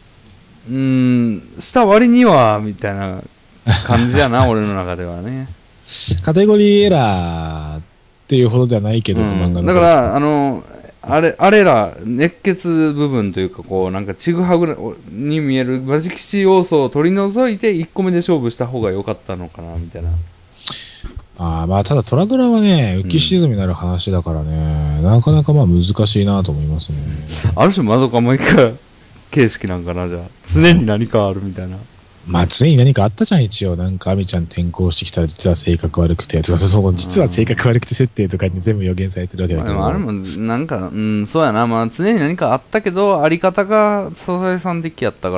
した割にはみたいな感じやな俺の中ではね。 カテゴリーエラーっていうほどではないけど、漫画のだからあれら熱血部分というか、こうなんかちぐはぐに見えるマジキシ要素を取り除いて1個目で勝負した方が良かったのかなみたいな。 まあただトラドラはね、浮き沈みになる話だからね、なかなかまあ難しいなと思いますね。 ある種まどかもう一回形式なんかな、じゃあ常に何かあるみたいな。 まあ常に何かあったじゃん、一応。なんかアミちゃん転校してきたら実は性格悪くて、実は性格悪くて設定とかに全部予言されてるわけだけど。 あれもなんか、そうやな、まあ常に何かあったけど、あり方がサザエさん的やったから、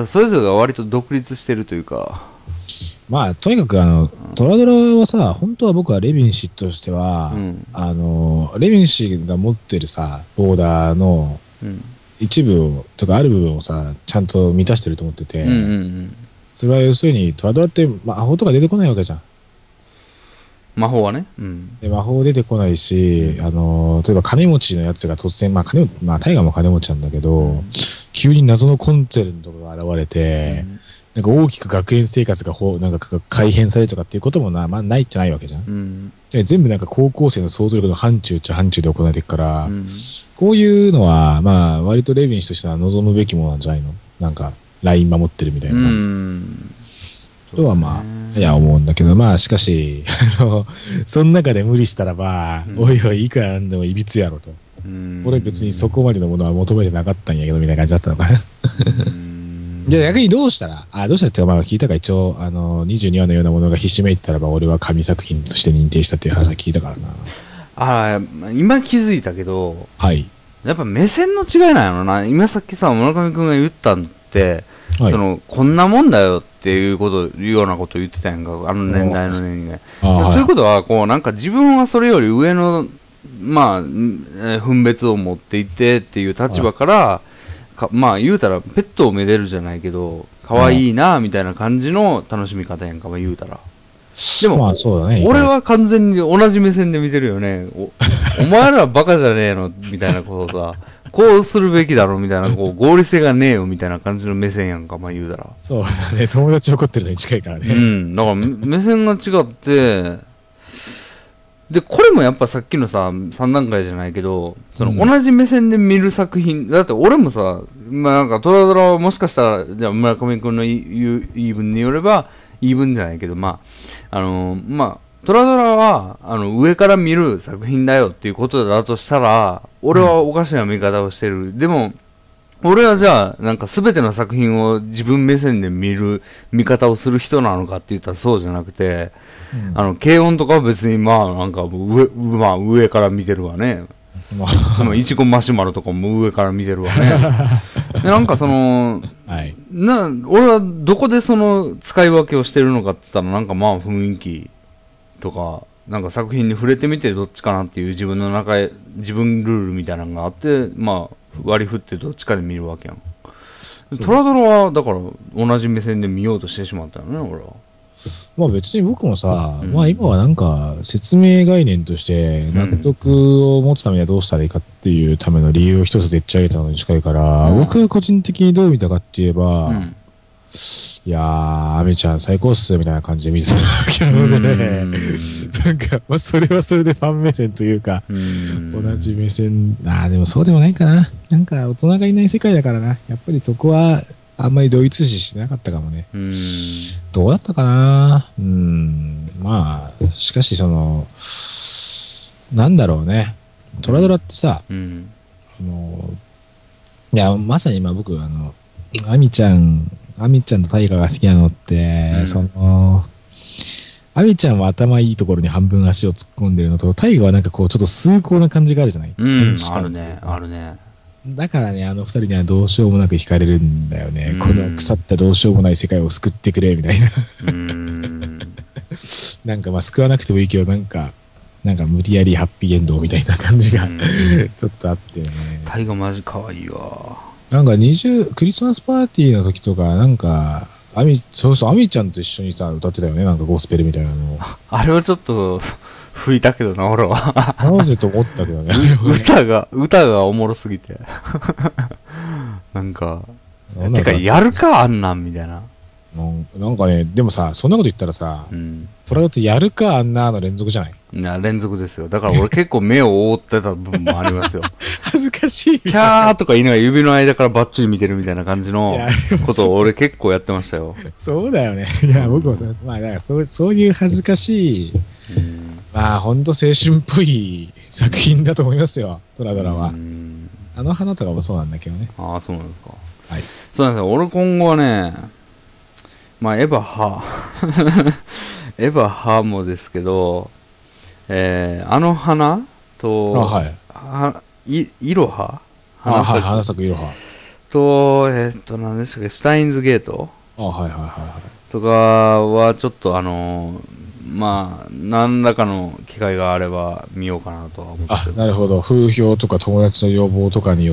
それぞれが割と独立してるというか。 まあとにかくトラドラはさ、本当は僕はレビン氏としては、レビン氏が持ってるさ、ボーダーの、一部とかある部分をさ、ちゃんと満たしてると思ってて、それは要するにトラドラって魔法とか出てこないわけじゃん。 魔法はね、 で魔法出てこないし、例えば金持ちのやつが突然、タイガーも金持ちなんだけど、急に謎のコンセルントが現れて、なんか大きく学園生活がなんか改変されるとかっていうこともないっちゃないわけじゃん。 全部なんか高校生の想像力の範疇っちゃ範疇で行われていくから、こういうのは、まあ、割とレヴィン氏としては望むべきものなんじゃないの？なんか、ライン守ってるみたいな。とはまあ、いや思うんだけど、まあ、しかし、その中で無理したらば、おいおい、いくらなんでもいびつやろと。俺別にそこまでのものは求めてなかったんやけど、みたいな感じだったのかな。じゃあ逆にどうしたらってまあ聞いたか一応、22話のようなものがひしめいてたらば、俺は神作品として認定したっていう話は聞いたからな。 今気づいたけど、 はい。 やっぱ目線の違いなんやろな。今さっきさ、村上くんが言ったんって、はい、こんなもんだよっていうようなことを言ってたやんか、あの年代の年齢。ということは、こう、なんか自分はそれより上の、まあ、分別を持っていてっていう立場から、まあ言うたら、ペットをめでるじゃないけど、可愛いな、みたいな感じの楽しみ方やんか、まあ言うたら。でも、まあそうだね、俺は完全に同じ目線で見てるよね。お前らバカじゃねえのみたいなことさ、こうするべきだろみたいな、こう合理性がねえよみたいな感じの目線やんか、まあ言うたら。 そうだね、友達怒ってるのに近いからね。 だから目線が違って、で、これもやっぱさっきのさ、3段階じゃないけど、同じ目線で見る作品、だって俺もさ、まあなんかトラドラはもしかしたら、じゃあ村上くんの言い分によれば、言い分じゃないけど、まあ、まあ、トラドラは、上から見る作品だよっていうことだとしたら、俺はおかしな見方をしてる。でも、俺はじゃあ、なんか全ての作品を自分目線で見方をする人なのかって言ったらそうじゃなくて、軽音とかは別にまあ、なんか上から見てるわね。いちごマシュマロとかも上から見てるわね。でなんかはい、俺はどこでその使い分けをしてるのかって言ったら、なんかまあ雰囲気とか、なんか作品に触れてみてどっちかなっていう自分の中へ、自分ルールみたいなのがあって、まあ割り振ってどっちかで見るわけやん。トラドラはだから同じ目線で見ようとしてしまったよね、俺は。 まあ別に僕もさ、まあ今はなんか説明概念として納得を持つためにはどうしたらいいかっていうための理由を一つでっち上げたのに近いから、僕が個人的にどう見たかって言えば、いやー、アミちゃん最高っすみたいな感じで見てたわけなので、なんか、まあそれはそれでファン目線というか、同じ目線、でもそうでもないかな。なんか大人がいない世界だからな。やっぱりそこは、あんまり同一視しなかったかもね。どうだったかな。まあ、しかしなんだろうね。トラドラってさ、いや、まさに今僕、アミちゃんとタイガが好きなのって、アミちゃんは頭いいところに半分足を突っ込んでるのと、タイガはなんかこう、ちょっと崇高な感じがあるじゃない？ あるね、あるね。 だからね、二人にはどうしようもなく惹かれるんだよね。この腐ったどうしようもない世界を救ってくれ、みたいな。なんかまあ救わなくてもいいけど、なんか無理やりハッピーエンドみたいな感じがちょっとあってね。 タイガマジ可愛いわ。 なんかクリスマスパーティーの時とか、なんか、アミちゃんと一緒にさ、歌ってたよね。なんかゴスペルみたいなのを。 あれはちょっと、吹いたけどな、俺は。 なぜと思ったけどね。 歌がおもろすぎて。なんか、てか、やるか、あんなん、みたいな。 なんかね、でもさ、そんなこと言ったらさ、トラドってやるか、あんなの連続じゃない？ いや、連続ですよ。だから俺結構目を覆ってた部分もありますよ。 恥ずかしい。 キャーとか言いながら指の間からバッチリ見てるみたいな感じのことを俺結構やってましたよ。 そうだよね。いや、僕もさ、まあ、だからそういう恥ずかしい、まあ、ほんと青春っぽい作品だと思いますよ、トラドラは。花とかもそうなんだけどね。 ああ、そうなんですか。 はい。 そうなんですよ。俺今後はね、まあ、エヴァハもですけど、花と、イロハ花咲くイロハと、何でしたっけ、シュタインズゲートとかはちょっとまあ、何らかの機会があれば見ようかなとは思ってます。 なるほど。風評とか友達の要望とかによって、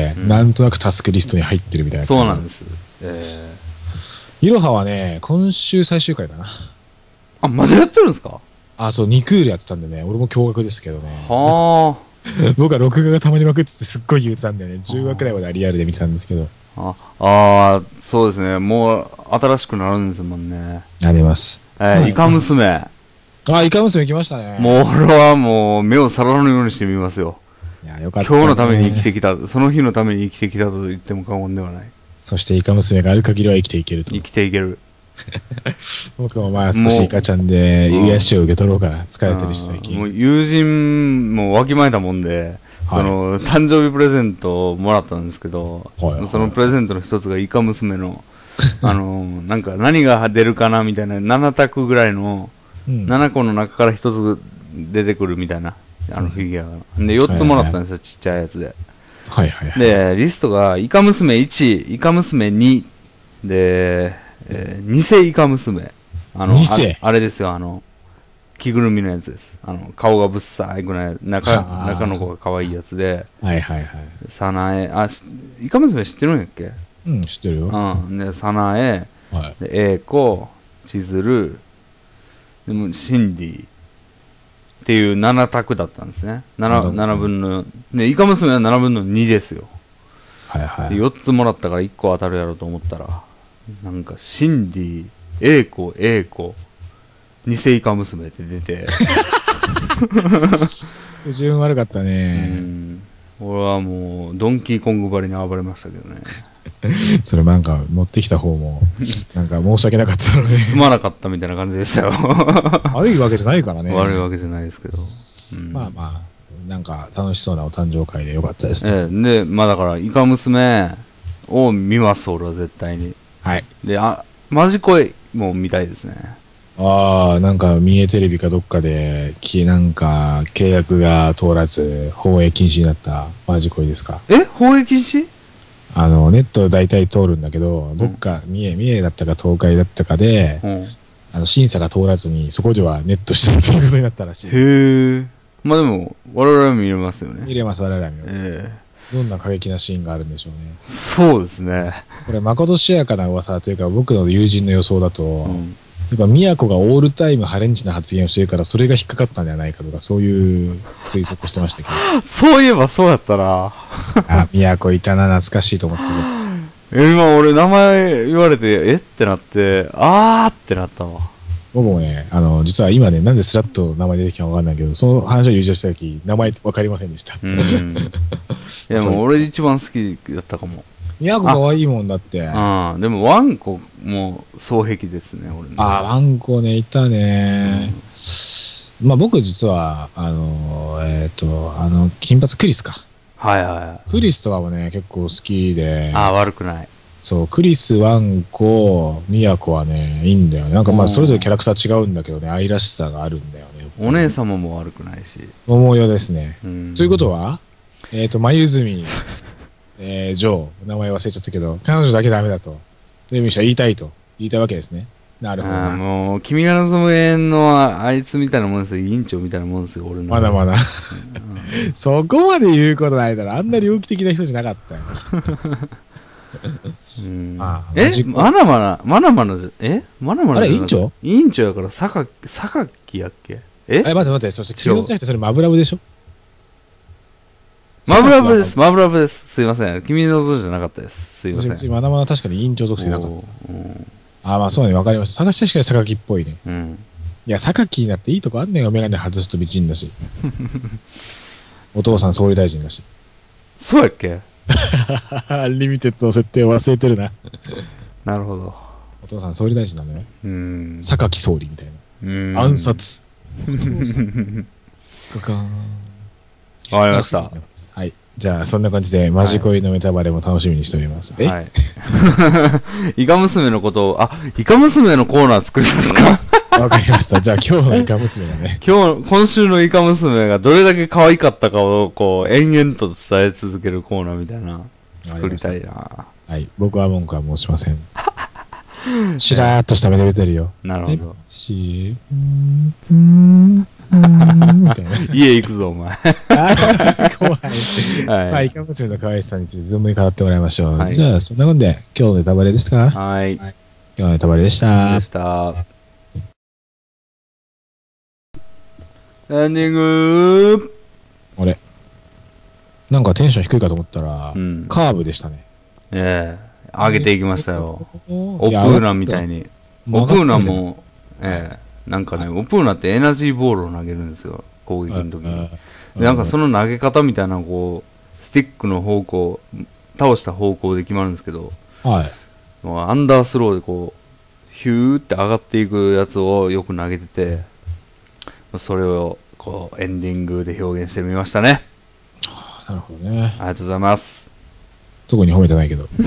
なんとなくタスクリストに入ってるみたいな。 そうなんです。 イロハはね、今週最終回かな。 あ、まだやってるんですか？ そう、2クールやってたんでね、俺も驚愕ですけどね。 はあ。僕は録画がたまりまくっててすっごい憂鬱なんだよね。10話くらいまでリアルで見てたんですけど。 そうですね。もう新しくなるんですもんね。 なります。 イカ娘。 あ、イカ娘来ましたね。 もう俺はもう目を皿のようにしてみますよ。 いや、よかったね。 今日のために生きてきた、その日のために生きてきたと言っても過言ではない。 そしてイカ娘がある限りは生きていけると。 生きていける。 僕もまあ少しイカちゃんで癒しを受け取ろうかな。疲れてるし最近。 もう友人もわきまえたもんで、その誕生日プレゼントをもらったんですけど、そのプレゼントの一つがイカ娘のなんか何が出るかなみたいな7択ぐらいの、7個の中から一つ出てくるみたいなフィギュアがで4つもらったんですよ、ちっちゃいやつで。でリストがイカ娘1、イカ娘2で、偽イカ娘、あれですよ、着ぐるみのやつです。顔がぶっさいぐらい、中の子が可愛いやつで、サナエ、イカ娘知ってるんやっけ？ うん、知ってるよ。 で、サナエ、で、エイコ、チズル、でもシンディっていう7択だったんですね。7分の、で、イカ娘は7分の2ですよ。4つもらったから1個当たるやろうと思ったら、なんか、シンディ、エイコ、偽イカ娘って出て。 順悪かったね。 俺はもう、ドンキーコングばりに暴れましたけどね。 それなんか、持ってきた方も、なんか申し訳なかったので。 すまなかったみたいな感じでしたよ。 悪いわけじゃないからね。 悪いわけじゃないですけど。 まあまあ、なんか楽しそうなお誕生会でよかったですね。 で、まあだから、イカ娘を見ます、俺は絶対に。 はい。 で、マジ恋も見たいですね。 なんか、三重テレビかどっかで、なんか、契約が通らず、放映禁止になったマジ恋ですか？ 放映禁止？ ネット大体通るんだけど、どっか、三重だったか東海だったかで、審査が通らずに、そこではネットしたということになったらしい。 へえ。まあでも、我々は見れますよね。 見れます、我々は見れます。どんな過激なシーンがあるんでしょうね。 そうですね。 これ、まことしやかな噂というか、僕の友人の予想だと、やっぱ、宮古がオールタイムハレンチな発言をしてるから、それが引っかかったんではないかとか、そういう推測をしてましたけど。 そういえばそうやったな。 宮古いたな、懐かしいと思ってね。今、俺、名前言われて、ってなって、ってなったわ。 僕もね、実は今ね、なんでスラッと名前出てきたかわかんないけど、その話を優勝した時、名前わかりませんでした。いや、もう俺一番好きだったかも。 宮古可愛いもんだって。 でもワンコも双璧ですね、俺ね。 ワンコね、いたね。まあ僕実は、金髪クリスか。クリスとかもね、結構好きで。 悪くない。 そう、クリス、ワンコ、宮古はね、いいんだよね。なんかまあそれぞれキャラクター違うんだけどね、愛らしさがあるんだよね。 お姉様も悪くないし。 桃代ですね。ということは、眉住、ジョー、名前忘れちゃったけど、彼女だけダメだと。で、ミシャ言いたいわけですね。なるほど。 もう、君が望む永遠のあいつみたいなもんですよ。委員長みたいなもんですよ、俺の。 まだまだ。そこまで言うことないだろ。あんな猟奇的な人じゃなかったよ。 マナマナあれ、委員長？ 委員長やから、榊やっけ？ 待って、そして、君のじゃなくてそれマブラブでしょ？ マブラブです。すいません。君の像じゃなかったです。すいません。 まだまだ確かに委員長属性なかった。まあそうね、わかりました。確かに榊っぽいね。いや、榊になっていいとこあんねんよ。メガネ外すと美人だし。お父さん総理大臣だし。 そうやっけ？ アンリミテッドの設定を忘れてるな。 なるほど。 お父さん総理大臣なのよ。榊総理みたいな。暗殺。ガカーン。 わかりました。 はい。じゃあ、そんな感じで、マジ恋のメタバレも楽しみにしております。 はい。イカ娘のことを、イカ娘のコーナー作りますか？ わかりました。じゃあ、今日のイカ娘だね。 今週のイカ娘がどれだけ可愛かったかを、延々と伝え続けるコーナーみたいな、作りたいな。 はい。僕は文句は申しません。しらーっとした目で見てるよ。 なるほど。家行くぞ、お前。 怖い。イカ娘の可愛さについて存分に語ってもらいましょう。じゃあ、そんなもんで、今日のネタバレですか？ はい。 今日のネタバレでした。 エンディング。 あれ、なんかテンション低いかと思ったら、カーブでしたね。 上げていきましたよ。オプーナンみたいに。オプーナンも、 なんかね、オプーナってエナジーボールを投げるんですよ、攻撃の時に。で、なんかその投げ方みたいな、こう、スティックの方向、倒した方向で決まるんですけど、 はい。 アンダースローでこう、ヒューって上がっていくやつをよく投げてて、それをこうエンディングで表現してみましたね。 なるほどね。 ありがとうございます。 特に褒めてないけど。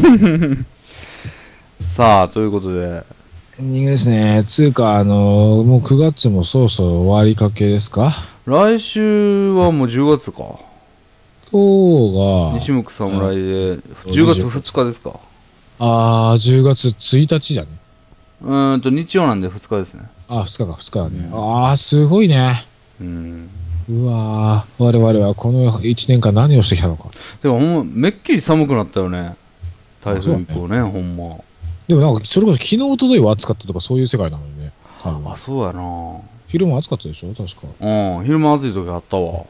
さあ、ということで。 エンディングですね。つうか、もう9月もそろそろ終わりかけですか？ 来週はもう10月か。 今日が。 西向侍で、10月2日ですか。 10月1日じゃね。 日曜なんで2日ですね。 2日か、2日だね。すごいね。うわー、我々はこの1年間何をしてきたのか。 でもほんま、めっきり寒くなったよね。台風以降ね、ほんま。 でもなんか、それこそ昨日、一昨日は暑かったとかそういう世界なのにね。 そうやな。 昼も暑かったでしょ、確か。 昼間暑い時あったわ。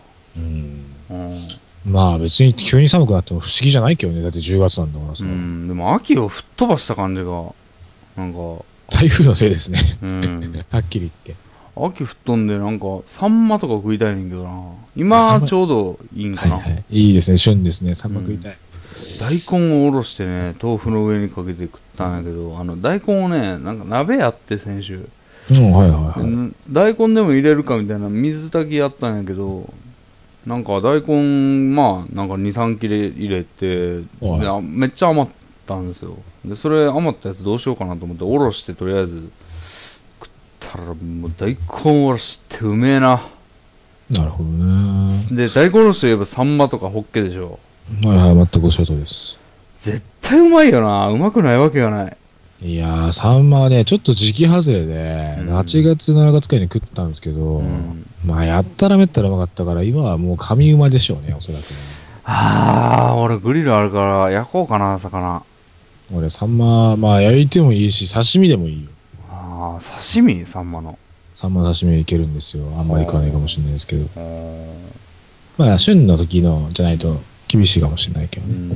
まあ別に急に寒くなっても不思議じゃないけどね。だって10月なんだからさ。でも秋を吹っ飛ばした感じが、なんか。 台風のせいですね。はっきり言って。 秋吹っ飛んでなんか、サンマとか食いたいねんけどな。今ちょうどいいんかな。 いいですね、旬ですね。サンマ食いたい。 大根をおろしてね、豆腐の上にかけて食ったんやけど、大根をね、なんか鍋やって先週。大根でも入れるかみたいな水炊きやったんやけど、なんか大根、まあ、なんか2、3切れ入れて、めっちゃ余ったんですよ。で、それ余ったやつどうしようかなと思って、おろしてとりあえず食ったら、もう大根おろしってうめえな。 なるほどね。 で、大根おろしといえばサンマとかホッケでしょ。 全くおっしゃる通りです。 絶対うまいよな。うまくないわけがない。 いやー、サンマはね、ちょっと時期外れで、8月、7月くらいに食ったんですけど、まあ、やったらめったらうまかったから、今はもう神うまでしょうね、おそらくね。 俺グリルあるから焼こうかな、魚。 俺、サンマ、まあ、焼いてもいいし、刺身でもいいよ。 刺身サンマの。 サンマ刺身いけるんですよ。あんまり食わないかもしれないですけど。まあ、旬の時のじゃないと厳しいかもしれないけどね。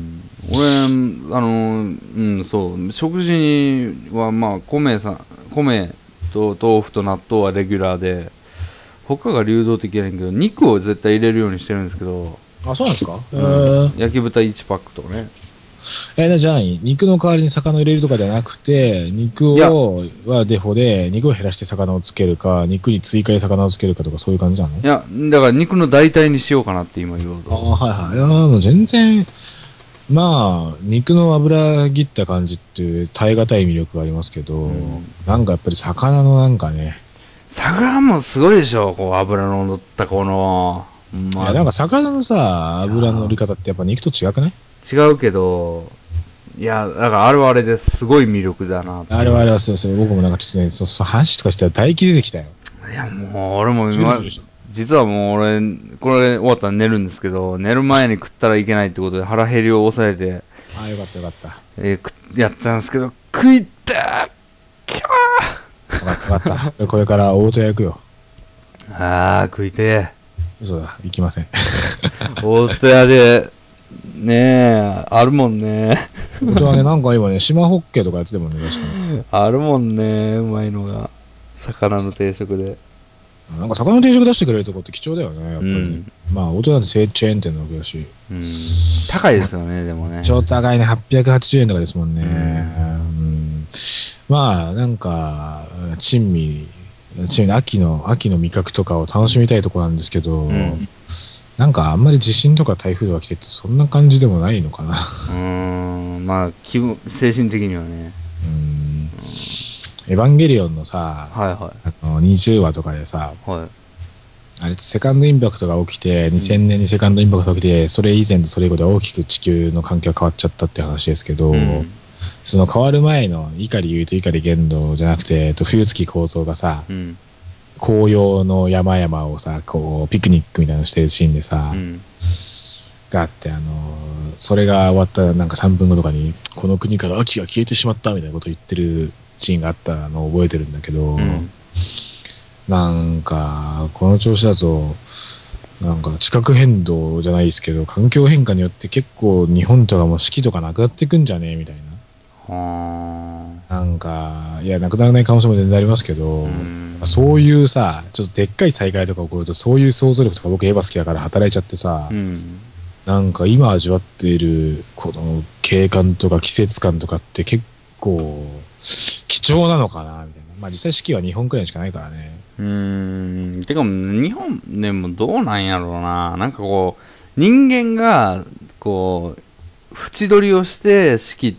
俺、そう、食事はまあ、米と豆腐と納豆はレギュラーで、他が流動的やねんけど、肉を絶対入れるようにしてるんですけど。 そうなんですか？ 焼き豚1パックとかね。 じゃあ肉の代わりに魚を入れるとかじゃなくて、肉をはデフォで、肉を減らして魚をつけるか、肉に追加で魚をつけるかとかそういう感じなの？ いや、だから肉の代替にしようかなって今言おうと。 もう全然、まあ、肉の油切った感じって耐え難い魅力がありますけど、なんかやっぱり魚のなんかね。 魚もすごいでしょ、こう油の乗ったこの。 いや、なんか魚のさ、油の乗り方ってやっぱ肉と違くない？ 違うけど、いや、だからあれはあれですごい魅力だなって。 あれはそう、僕もなんかちょっとね、そう話とかしては唾液出てきたよ。 いや、もう俺も今、実はもう俺、これ終わったら寝るんですけど、寝る前に食ったらいけないってことで腹減りを抑えて、 よかったよかった。 やったんですけど、食いったーきゃー分かった。これから大戸屋行くよ。 食いてー。嘘だ、行きません。 大戸屋で、ねえ、あるもんね。 大戸屋ね、なんか今ね、島ホッケとかやっててもね、確かに。 あるもんね、うまいのが。魚の定食で。 なんか魚の定食出してくれるとこって貴重だよね、やっぱり、ね。まあ、大戸屋ってチェーン店なわけだし。 高いですよね、でもね。 ちょっと高いね、880円とかですもんね。まあ、なんか、珍味、秋の味覚とかを楽しみたいところなんですけど、なんかあんまり地震とか台風が来てってそんな感じでもないのかな。 まあ精神的にはね。 エヴァンゲリオンのさ、20話とかでさ、あれセカンドインパクトが起きて、2000年にセカンドインパクトが起きて、それ以前とそれ以後で大きく地球の環境が変わっちゃったって話ですけど、その変わる前の碇優と碇玄道じゃなくて、冬月構造がさ、紅葉の山々をさ、こうピクニックみたいなのしてるシーンでさ、があって、それが終わったなんか3分後とかに、この国から秋が消えてしまったみたいなことを言ってるシーンがあったのを覚えてるんだけど、なんかこの調子だとなんか地殻変動じゃないですけど環境変化によって結構日本とかも四季とかなくなっていくんじゃねえみたいな。 なんか、いや、なくならない可能性も全然ありますけど、そういうさ、ちょっとでっかい災害とか起こると、そういう想像力とか僕エヴァ好きだから働いちゃってさ、なんか今味わっているこの景観とか季節感とかって結構貴重なのかなみたいな。まあ実際四季は日本くらいしかないからね。 てか日本でもどうなんやろうな。なんかこう、人間がこう、縁取りをして四季って、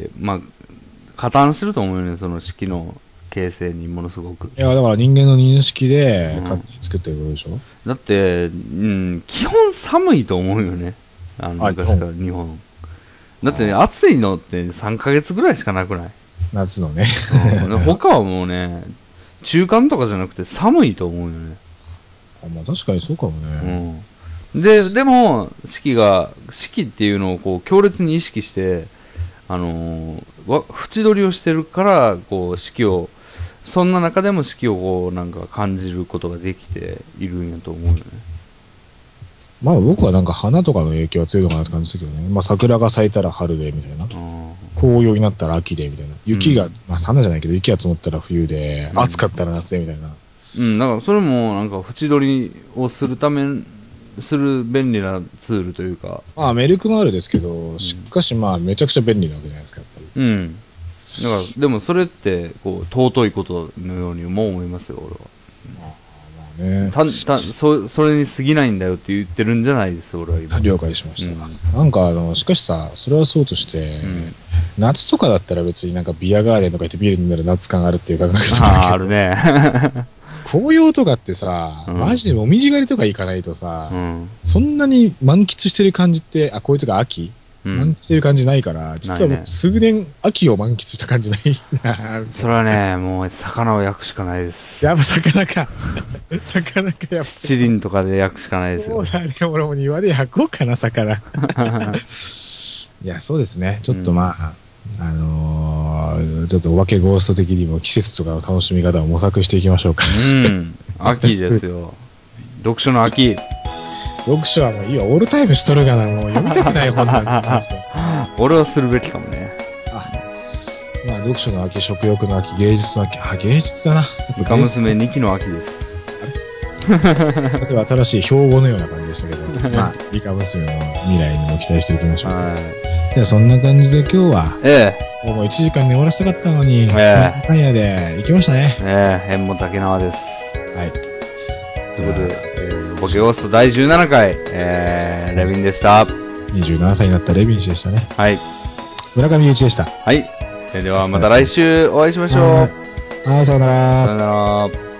まあ、加担すると思うよね、その四季の形成にものすごく。 いや、だから人間の認識で勝手に作ってることでしょ。 だって、基本寒いと思うよね。昔から日本。だってね、暑いのって3ヶ月ぐらいしかなくない？ 夏のね。 他はもうね、中間とかじゃなくて寒いと思うよね。 まあ確かにそうかもね。 でも、四季っていうのをこう強烈に意識して、縁取りをしてるから、こう、四季を、そんな中でも四季をこう、なんか感じることができているんやと思うよね。 まあ僕はなんか花とかの影響は強いのかなって感じするけどね。まあ桜が咲いたら春でみたいな。紅葉になったら秋でみたいな。雪が、まあ花じゃないけど雪が積もったら冬で、暑かったら夏でみたいな。 だからそれもなんか縁取りをする便利なツールというか。 まあメルクもあるですけど、しかしまあめちゃくちゃ便利なわけじゃないですか、やっぱり。 だからでもそれってこう尊いことのようにも思いますよ、俺は。それに過ぎないんだよって言ってるんじゃないです、俺は今。 了解しました。なんかしかしさ、それはそうとして、夏とかだったら別になんかビアガーデンとか行ってビール飲んだら夏感あるっていう感覚があるね。 紅葉とかってさ、マジでもみじ狩りとか行かないとさ、そんなに満喫してる感じって、こういうとか秋満喫してる感じないから、実は僕数年秋を満喫した感じないな。 それはね、もう魚を焼くしかないです。 やっぱ魚か。魚かやっぱ。 七輪とかで焼くしかないですよ。 そうだね、俺も庭で焼こうかな、魚。いや、そうですね。ちょっとまあ、ちょっとお化けゴースト的にも季節とかの楽しみ方を模索していきましょうか。 秋ですよ。読書の秋。 読書はもういいよ。オールタイムしとるがな。もう読みたくない本なんだ。 俺はするべきかもね。 まあ、読書の秋、食欲の秋、芸術の秋。芸術だな。 イカ娘2期の秋です。 それは新しい標語のような感じでしたけど、まあ、イカ娘の未来にも期待していきましょう。じゃあ、そんな感じで今日は、もう1時間で終わらせたかったのに、パン屋で行きましたね。 縁も竹縄です。 はい。 ということで、ボケゴースト第17回、レビンでした。 27歳になったレビン氏でしたね。 はい。 村上祐一でした。 はい。ではまた来週お会いしましょう。 さよなら。 さよなら。